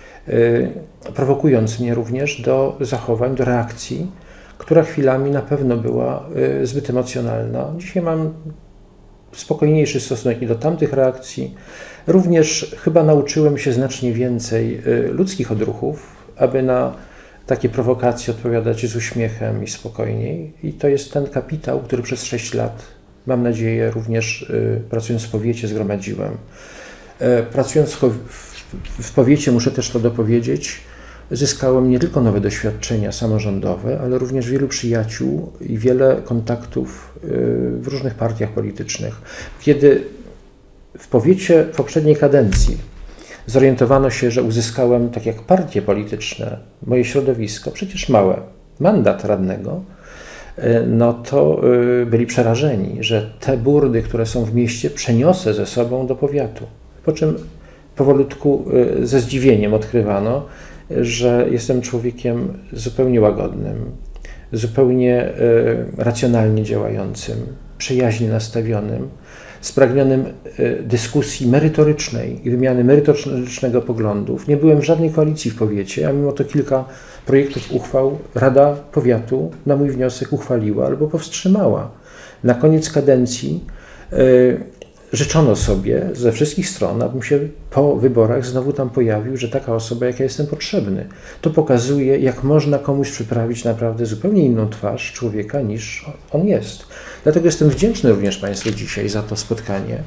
B: prowokując mnie również do zachowań, do reakcji, która chwilami na pewno była zbyt emocjonalna. Dzisiaj mam spokojniejszy stosunek do tamtych reakcji. Również chyba nauczyłem się znacznie więcej ludzkich odruchów, aby na takie prowokacje odpowiadać z uśmiechem i spokojniej. I to jest ten kapitał, który przez 6 lat, mam nadzieję, również pracując w powiecie zgromadziłem. Pracując w powiecie, muszę też to dopowiedzieć, zyskałem nie tylko nowe doświadczenia samorządowe, ale również wielu przyjaciół i wiele kontaktów w różnych partiach politycznych. Kiedy w powiecie w poprzedniej kadencji zorientowano się, że uzyskałem, tak jak partie polityczne, moje środowisko, przecież małe, mandat radnego, no to byli przerażeni, że te burdy, które są w mieście, przeniosę ze sobą do powiatu. Po czym powolutku ze zdziwieniem odkrywano, że jestem człowiekiem zupełnie łagodnym, zupełnie racjonalnie działającym, przyjaźnie nastawionym, spragnionym dyskusji merytorycznej i wymiany merytorycznego poglądów. Nie byłem w żadnej koalicji w powiecie, a mimo to kilka projektów uchwał Rada Powiatu na mój wniosek uchwaliła albo powstrzymała. Na koniec kadencji życzono sobie ze wszystkich stron, abym się po wyborach znowu tam pojawił, że taka osoba, jak ja jestem potrzebny. To pokazuje, jak można komuś przyprawić naprawdę zupełnie inną twarz człowieka, niż on jest. Dlatego jestem wdzięczny również Państwu dzisiaj za to spotkanie.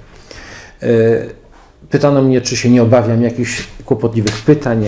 B: Pytano mnie, czy się nie obawiam jakichś kłopotliwych pytań,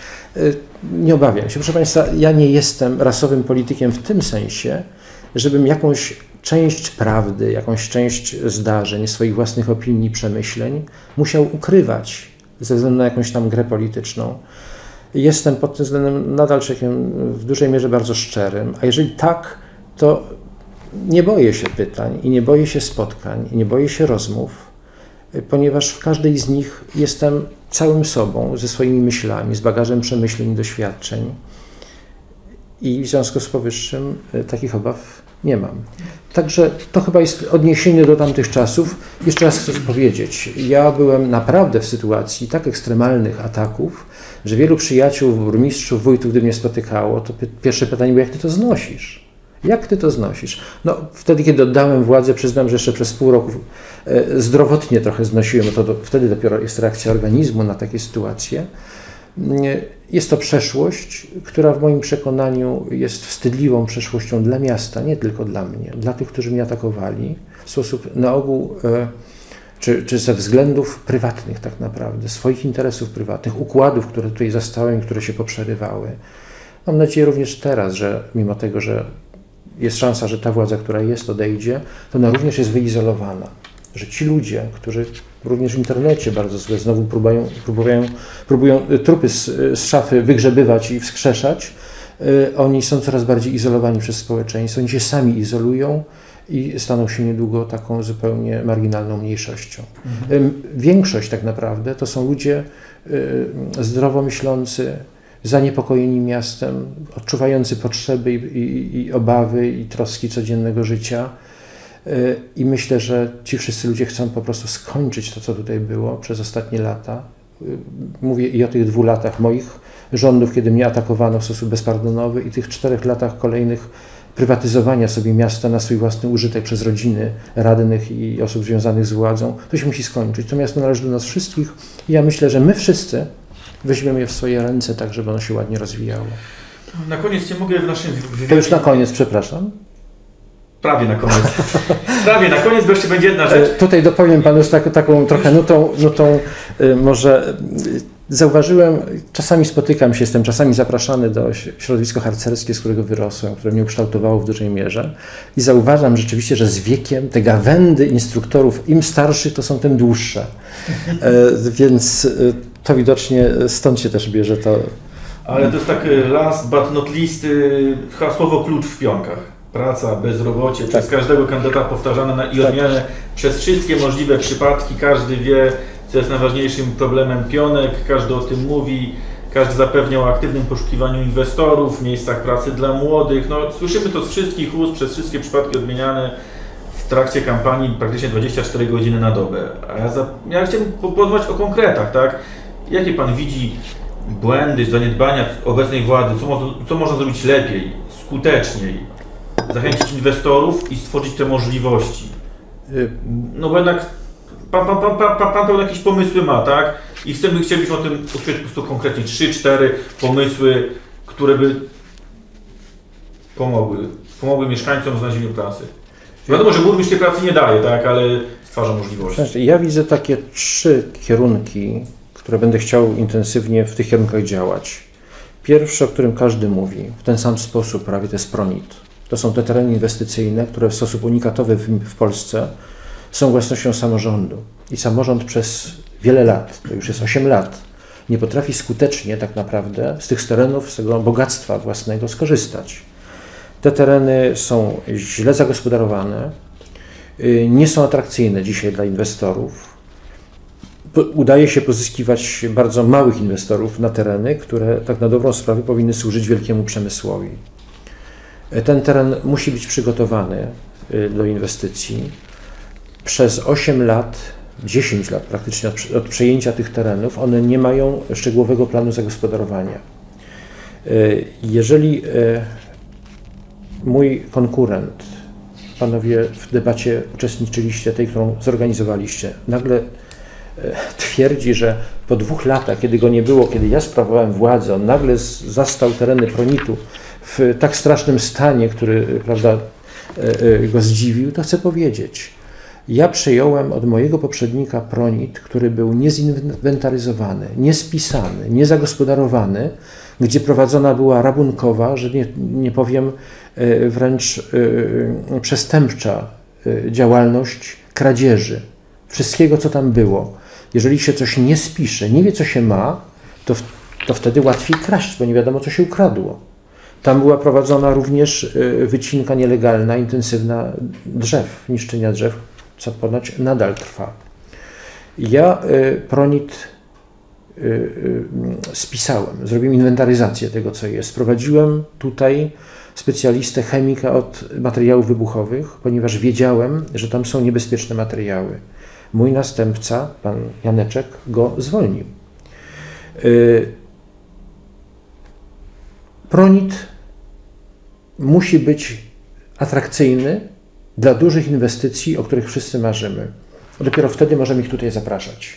B: nie obawiam się. Proszę Państwa, ja nie jestem rasowym politykiem w tym sensie, żebym jakąś część prawdy, jakąś część zdarzeń, swoich własnych opinii, przemyśleń musiał ukrywać ze względu na jakąś tam grę polityczną. Jestem pod tym względem nadal człowiekiem w dużej mierze bardzo szczerym, a jeżeli tak, to nie boję się pytań i nie boję się spotkań i nie boję się rozmów, ponieważ w każdej z nich jestem całym sobą, ze swoimi myślami, z bagażem przemyśleń i doświadczeń i w związku z powyższym takich obaw nie mam. Także to chyba jest odniesienie do tamtych czasów. Jeszcze raz chcę powiedzieć, ja byłem naprawdę w sytuacji tak ekstremalnych ataków, że wielu przyjaciół, burmistrzów, wójtów, gdy mnie spotykało, to pierwsze pytanie było, jak ty to znosisz? Jak ty to znosisz? No, wtedy, kiedy oddałem władzę, przyznam, że jeszcze przez pół roku zdrowotnie trochę znosiłem, bo wtedy dopiero jest reakcja organizmu na takie sytuacje. Jest to przeszłość, która w moim przekonaniu jest wstydliwą przeszłością dla miasta, nie tylko dla mnie, dla tych, którzy mnie atakowali w sposób na ogół, czy ze względów prywatnych tak naprawdę, swoich interesów prywatnych, układów, które tutaj zastałem, które się poprzerywały. Mam nadzieję również teraz, że mimo tego, że jest szansa, że ta władza, która jest, odejdzie, to ona również jest wyizolowana. Że ci ludzie, którzy również w internecie bardzo złe, znowu próbują trupy z szafy wygrzebywać i wskrzeszać, oni są coraz bardziej izolowani przez społeczeństwo, oni się sami izolują i staną się niedługo taką zupełnie marginalną mniejszością. Większość tak naprawdę to są ludzie zdrowo myślący, zaniepokojeni miastem, odczuwający potrzeby i obawy i troski codziennego życia. I myślę, że ci wszyscy ludzie chcą po prostu skończyć to, co tutaj było przez ostatnie lata. Mówię i o tych 2 latach moich rządów, kiedy mnie atakowano w sposób bezpardonowy i tych 4 latach kolejnych prywatyzowania sobie miasta na swój własny użytek przez rodziny radnych i osób związanych z władzą. To się musi skończyć. To miasto należy do nas wszystkich i ja myślę, że my wszyscy weźmiemy je w swoje ręce tak, żeby ono się ładnie rozwijało.
A: Na koniec nie mogę w naszym wywiadzie...
B: To już na koniec, przepraszam.
A: Prawie na koniec. Prawie na koniec, bo jeszcze będzie jedna rzecz.
B: Tutaj dopowiem Panu z taką trochę nutą może... Zauważyłem, czasami spotykam się z tym, czasami zapraszany do środowisko harcerskie, z którego wyrosłem, które mnie ukształtowało w dużej mierze i zauważam rzeczywiście, że z wiekiem te gawędy instruktorów, im starszych, to są tym dłuższe. Więc to widocznie stąd się też bierze to.
A: Ale to jest tak last but not least hasłowo klucz w Pionkach. Praca, bezrobocie, przez każdego kandydata powtarzane i odmiany przez wszystkie możliwe przypadki. Każdy wie, co jest najważniejszym problemem Pionek, każdy o tym mówi, każdy zapewnia o aktywnym poszukiwaniu inwestorów, miejscach pracy dla młodych. No, słyszymy to z wszystkich ust, przez wszystkie przypadki odmieniane w trakcie kampanii praktycznie 24 godziny na dobę. A ja chciałbym porozmawiać o konkretach, tak? Jakie Pan widzi błędy, zaniedbania obecnej władzy, co można zrobić lepiej, skuteczniej, zachęcić inwestorów i stworzyć te możliwości? No bo jednak Pan pełne jakieś pomysły ma, tak? I chcielibyśmy o tym usłyszeć po prostu konkretnie 3-4 pomysły, które by pomogły mieszkańcom w znalezieniu pracy. Wiadomo, że burmistrz tej pracy nie daje, tak? Ale stwarza możliwości.
B: Ja widzę takie 3 kierunki, które będę chciał intensywnie w tych kierunkach działać. Pierwszy, o którym każdy mówi, w ten sam sposób prawie, to jest PRONIT. To są te tereny inwestycyjne, które w sposób unikatowy w Polsce są własnością samorządu. I samorząd przez wiele lat, to już jest 8 lat, nie potrafi skutecznie tak naprawdę z tych terenów, z tego bogactwa własnego skorzystać. Te tereny są źle zagospodarowane, nie są atrakcyjne dzisiaj dla inwestorów. udaje się pozyskiwać bardzo małych inwestorów na tereny, które tak na dobrą sprawę powinny służyć wielkiemu przemysłowi. Ten teren musi być przygotowany do inwestycji. Przez 8 lat, 10 lat praktycznie od przejęcia tych terenów, one nie mają szczegółowego planu zagospodarowania. Jeżeli mój konkurent, panowie w debacie uczestniczyliście, tej, którą zorganizowaliście, nagle twierdzi, że po 2 latach, kiedy go nie było, kiedy ja sprawowałem władzę, on nagle zastał tereny Pronitu w tak strasznym stanie, który, prawda, go zdziwił, to chcę powiedzieć, ja przejąłem od mojego poprzednika Pronit, który był niezinwentaryzowany, niespisany, niezagospodarowany, gdzie prowadzona była rabunkowa, że nie powiem wręcz przestępcza działalność kradzieży, wszystkiego, co tam było. Jeżeli się coś nie spisze, nie wie, co się ma, to wtedy łatwiej kraść, bo nie wiadomo, co się ukradło. Tam była prowadzona również wycinka nielegalna, intensywna drzew, niszczenia drzew, co ponoć nadal trwa. Ja Pronit spisałem, zrobiłem inwentaryzację tego, co jest. Prowadziłem tutaj specjalistę, chemika od materiałów wybuchowych, ponieważ wiedziałem, że tam są niebezpieczne materiały. Mój następca, pan Janeczek, go zwolnił. Pronit musi być atrakcyjny dla dużych inwestycji, o których wszyscy marzymy. Dopiero wtedy możemy ich tutaj zapraszać.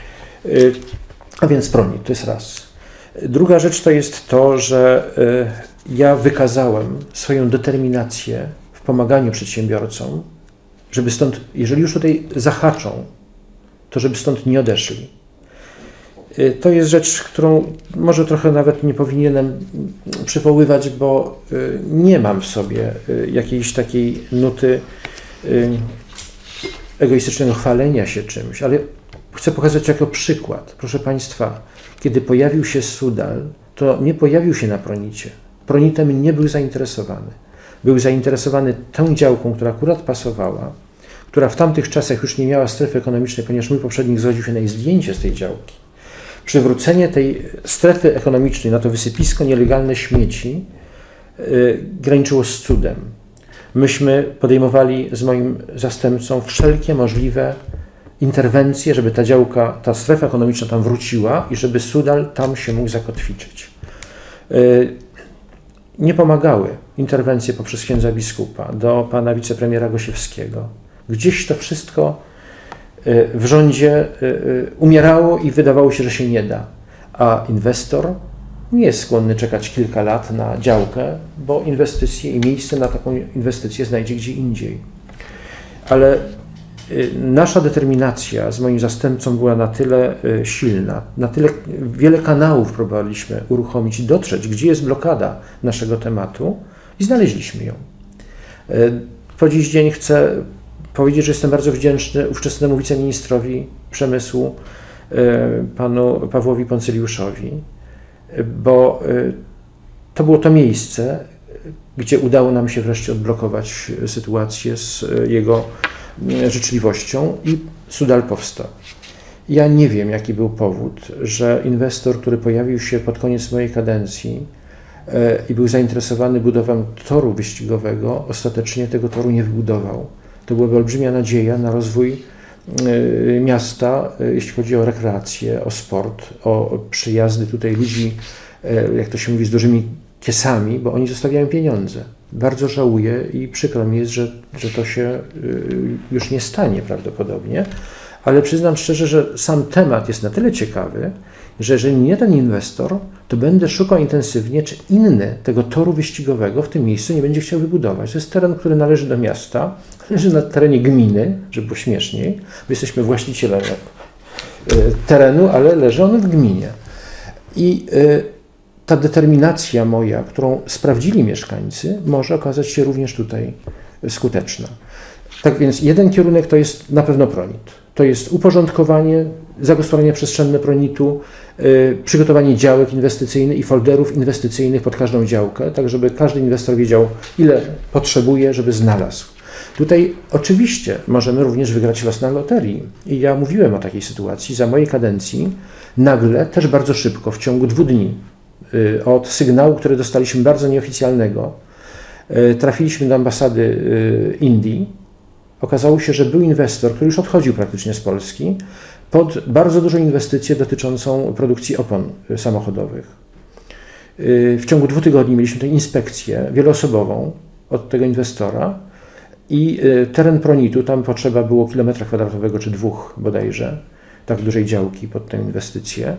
B: A więc Pronit, to jest raz. Druga rzecz to jest to, że ja wykazałem swoją determinację w pomaganiu przedsiębiorcom, żeby stąd, jeżeli już tutaj zahaczą, to żeby stąd nie odeszli. To jest rzecz, którą może trochę nawet nie powinienem przywoływać, bo nie mam w sobie jakiejś takiej nuty egoistycznego chwalenia się czymś, ale chcę pokazać jako przykład. Proszę Państwa, kiedy pojawił się Sudal, to nie pojawił się na Pronicie. Pronitem nie był zainteresowany. Był zainteresowany tą działką, która akurat pasowała, która w tamtych czasach już nie miała strefy ekonomicznej, ponieważ mój poprzednik zgodził się na jej zdjęcie z tej działki. Przywrócenie tej strefy ekonomicznej na to wysypisko nielegalne śmieci graniczyło z cudem. Myśmy podejmowali z moim zastępcą wszelkie możliwe interwencje, żeby ta działka, ta strefa ekonomiczna tam wróciła i żeby Sudal tam się mógł zakotwiczyć. Nie pomagały interwencje poprzez księdza biskupa do pana wicepremiera Gosiewskiego. Gdzieś to wszystko w rządzie umierało i wydawało się, że się nie da. A inwestor nie jest skłonny czekać kilka lat na działkę, bo inwestycje i miejsce na taką inwestycję znajdzie gdzie indziej. Ale nasza determinacja z moim zastępcą była na tyle silna, na tyle wiele kanałów próbowaliśmy uruchomić i dotrzeć, gdzie jest blokada naszego tematu i znaleźliśmy ją. Po dziś dzień chcę powiedzieć, że jestem bardzo wdzięczny ówczesnemu wiceministrowi przemysłu, panu Pawłowi Poncyliuszowi, bo to było to miejsce, gdzie udało nam się wreszcie odblokować sytuację z jego życzliwością i Sudal powstał. Ja nie wiem, jaki był powód, że inwestor, który pojawił się pod koniec mojej kadencji i był zainteresowany budową toru wyścigowego, ostatecznie tego toru nie wybudował. To byłaby olbrzymia nadzieja na rozwój miasta, jeśli chodzi o rekreację, o sport, o przyjazdy tutaj ludzi, jak to się mówi, z dużymi kiesami, bo oni zostawiają pieniądze. Bardzo żałuję i przykro mi jest, że to się już nie stanie prawdopodobnie, ale przyznam szczerze, że sam temat jest na tyle ciekawy, że jeżeli nie ten inwestor, to będę szukał intensywnie, czy inny tego toru wyścigowego w tym miejscu nie będzie chciał wybudować. To jest teren, który należy do miasta, leży na terenie gminy, żeby było śmieszniej, bo jesteśmy właścicielem terenu, ale leży on w gminie. I ta determinacja moja, którą sprawdzili mieszkańcy, może okazać się również tutaj skuteczna. Tak więc jeden kierunek to jest na pewno Pronit. To jest uporządkowanie, zagospodarowanie przestrzenne Pronitu, przygotowanie działek inwestycyjnych i folderów inwestycyjnych pod każdą działkę, tak żeby każdy inwestor wiedział, ile potrzebuje, żeby znalazł. Tutaj oczywiście możemy również wygrać los na loterii. I ja mówiłem o takiej sytuacji za mojej kadencji. Nagle, też bardzo szybko, w ciągu 2 dni, od sygnału, który dostaliśmy bardzo nieoficjalnego, trafiliśmy do ambasady Indii. Okazało się, że był inwestor, który już odchodził praktycznie z Polski, pod bardzo dużą inwestycję dotyczącą produkcji opon samochodowych. W ciągu 2 tygodni mieliśmy tę inspekcję wieloosobową od tego inwestora i teren Pronitu, tam potrzeba było kilometra kwadratowego czy 2 bodajże, tak dużej działki pod tę inwestycję.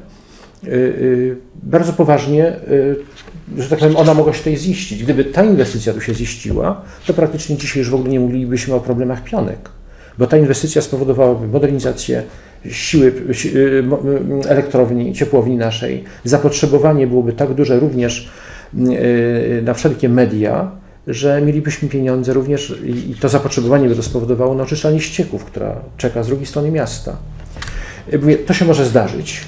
B: Bardzo poważnie, że tak powiem, ona mogła się tutaj ziścić. Gdyby ta inwestycja tu się ziściła, to praktycznie dzisiaj już w ogóle nie mówilibyśmy o problemach Pionek, bo ta inwestycja spowodowałaby modernizację siły elektrowni, ciepłowni naszej. Zapotrzebowanie byłoby tak duże również na wszelkie media, że mielibyśmy pieniądze również i to zapotrzebowanie by to spowodowało na oczyszczalnię ścieków, która czeka z drugiej strony miasta. To się może zdarzyć,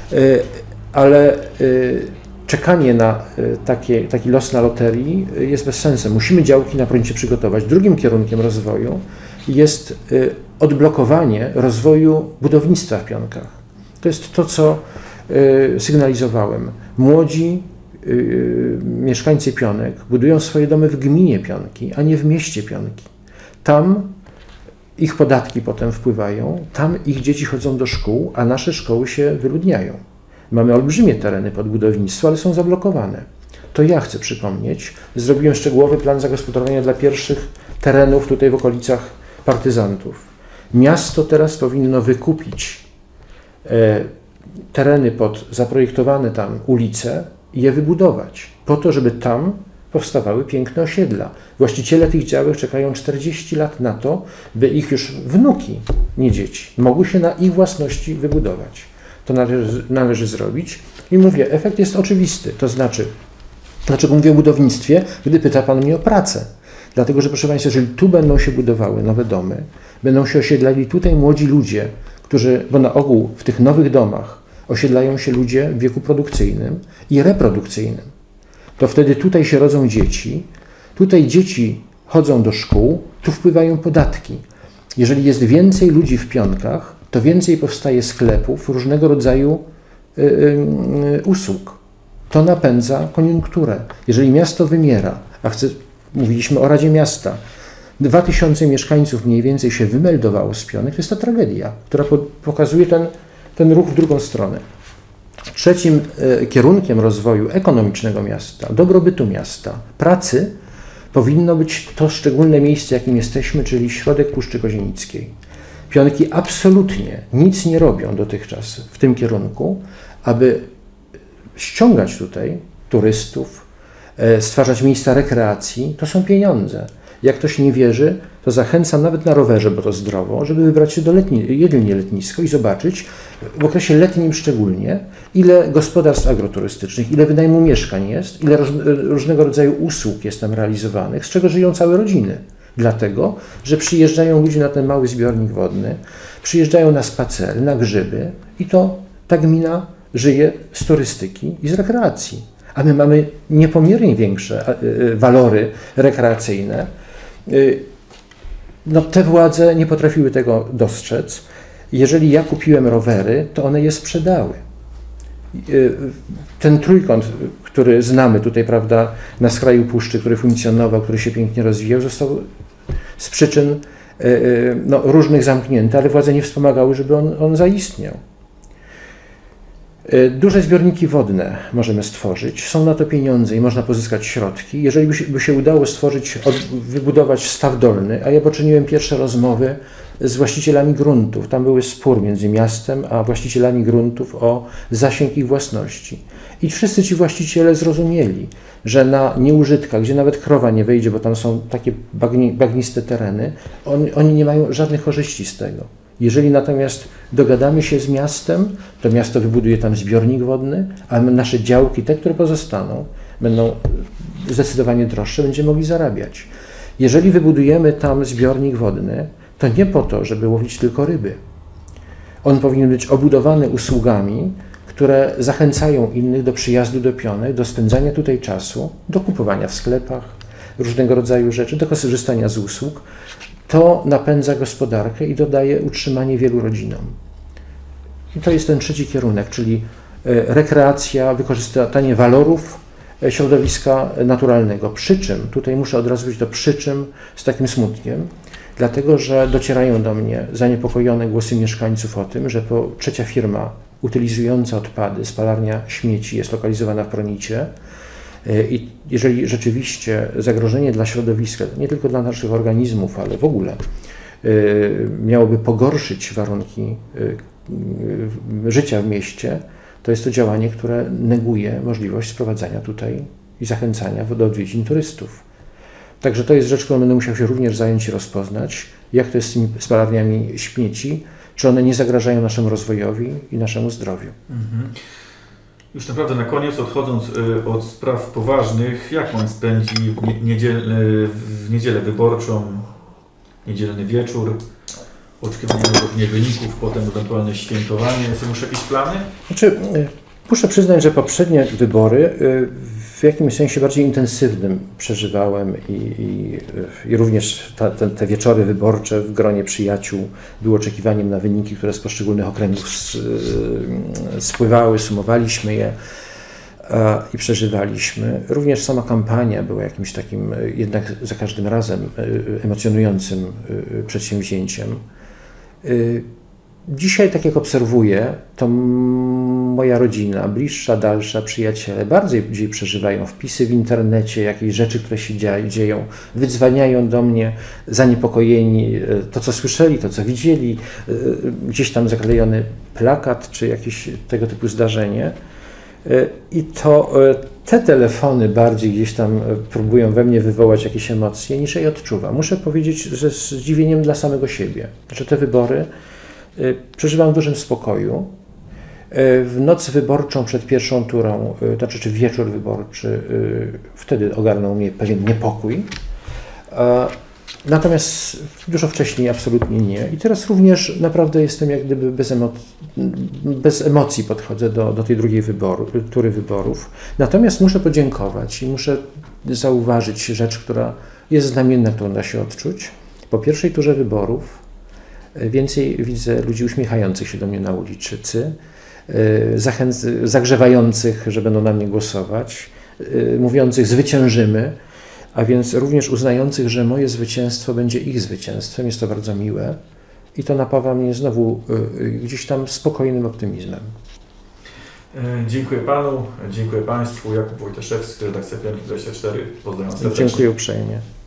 B: ale czekanie na taki los na loterii jest bez sensu. Musimy działki na Pronicie przygotować. Drugim kierunkiem rozwoju jest odblokowanie rozwoju budownictwa w Pionkach. To jest to, co sygnalizowałem. Młodzi mieszkańcy Pionek budują swoje domy w gminie Pionki, a nie w mieście Pionki. Tam ich podatki potem wpływają, tam ich dzieci chodzą do szkół, a nasze szkoły się wyludniają. Mamy olbrzymie tereny pod budownictwo, ale są zablokowane. To ja chcę przypomnieć, zrobiłem szczegółowy plan zagospodarowania dla pierwszych terenów tutaj w okolicach partyzantów. Miasto teraz powinno wykupić tereny pod zaprojektowane tam ulice i je wybudować, po to, żeby tam powstawały piękne osiedla. Właściciele tych działek czekają 40 lat na to, by ich już wnuki, nie dzieci, mogły się na ich własności wybudować. To należy zrobić. I mówię, efekt jest oczywisty. To znaczy, dlaczego mówię o budownictwie, gdy pyta Pan mnie o pracę? Dlatego, że proszę Państwa, jeżeli tu będą się budowały nowe domy, będą się osiedlali tutaj młodzi ludzie, bo na ogół w tych nowych domach osiedlają się ludzie w wieku produkcyjnym i reprodukcyjnym, to wtedy tutaj się rodzą dzieci, tutaj dzieci chodzą do szkół, tu wpływają podatki. Jeżeli jest więcej ludzi w Pionkach, to więcej powstaje sklepów, różnego rodzaju usług. To napędza koniunkturę. Jeżeli miasto wymiera, mówiliśmy o Radzie Miasta, 2000 mieszkańców mniej więcej się wymeldowało z Pionek, to jest to tragedia, która pokazuje ten ruch w drugą stronę. Trzecim kierunkiem rozwoju ekonomicznego miasta, dobrobytu miasta, pracy powinno być to szczególne miejsce, jakim jesteśmy, czyli środek Puszczy Kozienickiej. Pionki absolutnie nic nie robią dotychczas w tym kierunku, aby ściągać tutaj turystów, stwarzać miejsca rekreacji. To są pieniądze. Jak ktoś nie wierzy, to zachęcam nawet na rowerze, bo to zdrowo, żeby wybrać się do jedynie letnisko i zobaczyć, w okresie letnim szczególnie, ile gospodarstw agroturystycznych, ile wynajmu mieszkań jest, ile różnego rodzaju usług jest tam realizowanych, z czego żyją całe rodziny. Dlatego, że przyjeżdżają ludzie na ten mały zbiornik wodny, przyjeżdżają na spacery, na grzyby i to ta gmina żyje z turystyki i z rekreacji. A my mamy niepomiernie większe walory rekreacyjne. No, te władze nie potrafiły tego dostrzec. Jeżeli ja kupiłem rowery, to one je sprzedały. Ten trójkąt, który znamy tutaj, prawda, na skraju puszczy, który funkcjonował, który się pięknie rozwijał, został z przyczyn różnych zamknięty, ale władze nie wspomagały, żeby on zaistniał. Duże zbiorniki wodne możemy stworzyć, są na to pieniądze i można pozyskać środki. Jeżeli by się udało wybudować staw dolny, a ja poczyniłem pierwsze rozmowy z właścicielami gruntów, tam był spór między miastem a właścicielami gruntów o zasięg ich własności. I wszyscy ci właściciele zrozumieli, że na nieużytkach, gdzie nawet krowa nie wejdzie, bo tam są takie bagniste tereny, oni nie mają żadnych korzyści z tego. Jeżeli natomiast dogadamy się z miastem, to miasto wybuduje tam zbiornik wodny, a nasze działki, te, które pozostaną, będą zdecydowanie droższe, będziemy mogli zarabiać. Jeżeli wybudujemy tam zbiornik wodny, to nie po to, żeby łowić tylko ryby. On powinien być obudowany usługami, które zachęcają innych do przyjazdu do Pionek, do spędzania tutaj czasu, do kupowania w sklepach, różnego rodzaju rzeczy, do korzystania z usług, to napędza gospodarkę i dodaje utrzymanie wielu rodzinom. I to jest ten trzeci kierunek, czyli rekreacja, wykorzystanie walorów środowiska naturalnego. Przy czym, tutaj muszę od razu powiedzieć to przy czym z takim smutkiem, dlatego że docierają do mnie zaniepokojone głosy mieszkańców o tym, że trzecia firma utylizująca odpady, spalarnia śmieci jest lokalizowana w Pronicie i jeżeli rzeczywiście zagrożenie dla środowiska, nie tylko dla naszych organizmów, ale w ogóle miałoby pogorszyć warunki życia w mieście, to jest to działanie, które neguje możliwość sprowadzania tutaj i zachęcania do odwiedzin turystów. Także to jest rzecz, którą będę musiał się również zająć i rozpoznać, jak to jest z tymi spalarniami śmieci, czy one nie zagrażają naszemu rozwojowi i naszemu zdrowiu.
A: Już naprawdę na koniec, odchodząc od spraw poważnych, jak Pan spędzi w niedzielę wyborczą, niedzielny wieczór, oczekiwanie pewnie wyników, potem ewentualne świętowanie? Są już jakieś plany?
B: Znaczy, muszę przyznać, że poprzednie wybory w jakimś sensie bardziej intensywnym przeżywałem i również te wieczory wyborcze w gronie przyjaciół były oczekiwaniem na wyniki, które z poszczególnych okręgów spływały, sumowaliśmy je i przeżywaliśmy. Również sama kampania była jakimś takim jednak za każdym razem emocjonującym przedsięwzięciem. Dzisiaj, tak jak obserwuję, to moja rodzina, bliższa, dalsza, przyjaciele bardziej przeżywają wpisy w internecie, jakieś rzeczy, które się dzieją, wydzwaniają do mnie zaniepokojeni, to co słyszeli, to co widzieli, gdzieś tam zaklejony plakat, czy jakieś tego typu zdarzenie. I to te telefony bardziej gdzieś tam próbują we mnie wywołać jakieś emocje, niż je odczuwam. Muszę powiedzieć, że z zdziwieniem dla samego siebie, że te wybory przeżywam w dużym spokoju. W noc wyborczą przed pierwszą turą, to znaczy wieczór wyborczy, wtedy ogarnął mnie pewien niepokój. Natomiast dużo wcześniej absolutnie nie. I teraz również naprawdę jestem jak gdyby bez emocji podchodzę do tej drugiej tury wyborów. Natomiast muszę podziękować i muszę zauważyć rzecz, która jest znamienna, którą da się odczuć. Po pierwszej turze wyborów więcej widzę ludzi uśmiechających się do mnie na ulicy, zagrzewających, że będą na mnie głosować, mówiących zwyciężymy, a więc również uznających, że moje zwycięstwo będzie ich zwycięstwem. Jest to bardzo miłe i to napawa mnie znowu gdzieś tam spokojnym optymizmem.
A: Dziękuję Panu, dziękuję Państwu. Jakub Wojtaszewski, redakcja Pionki 24. Pozdrawiam serdecznie.
B: Dziękuję uprzejmie.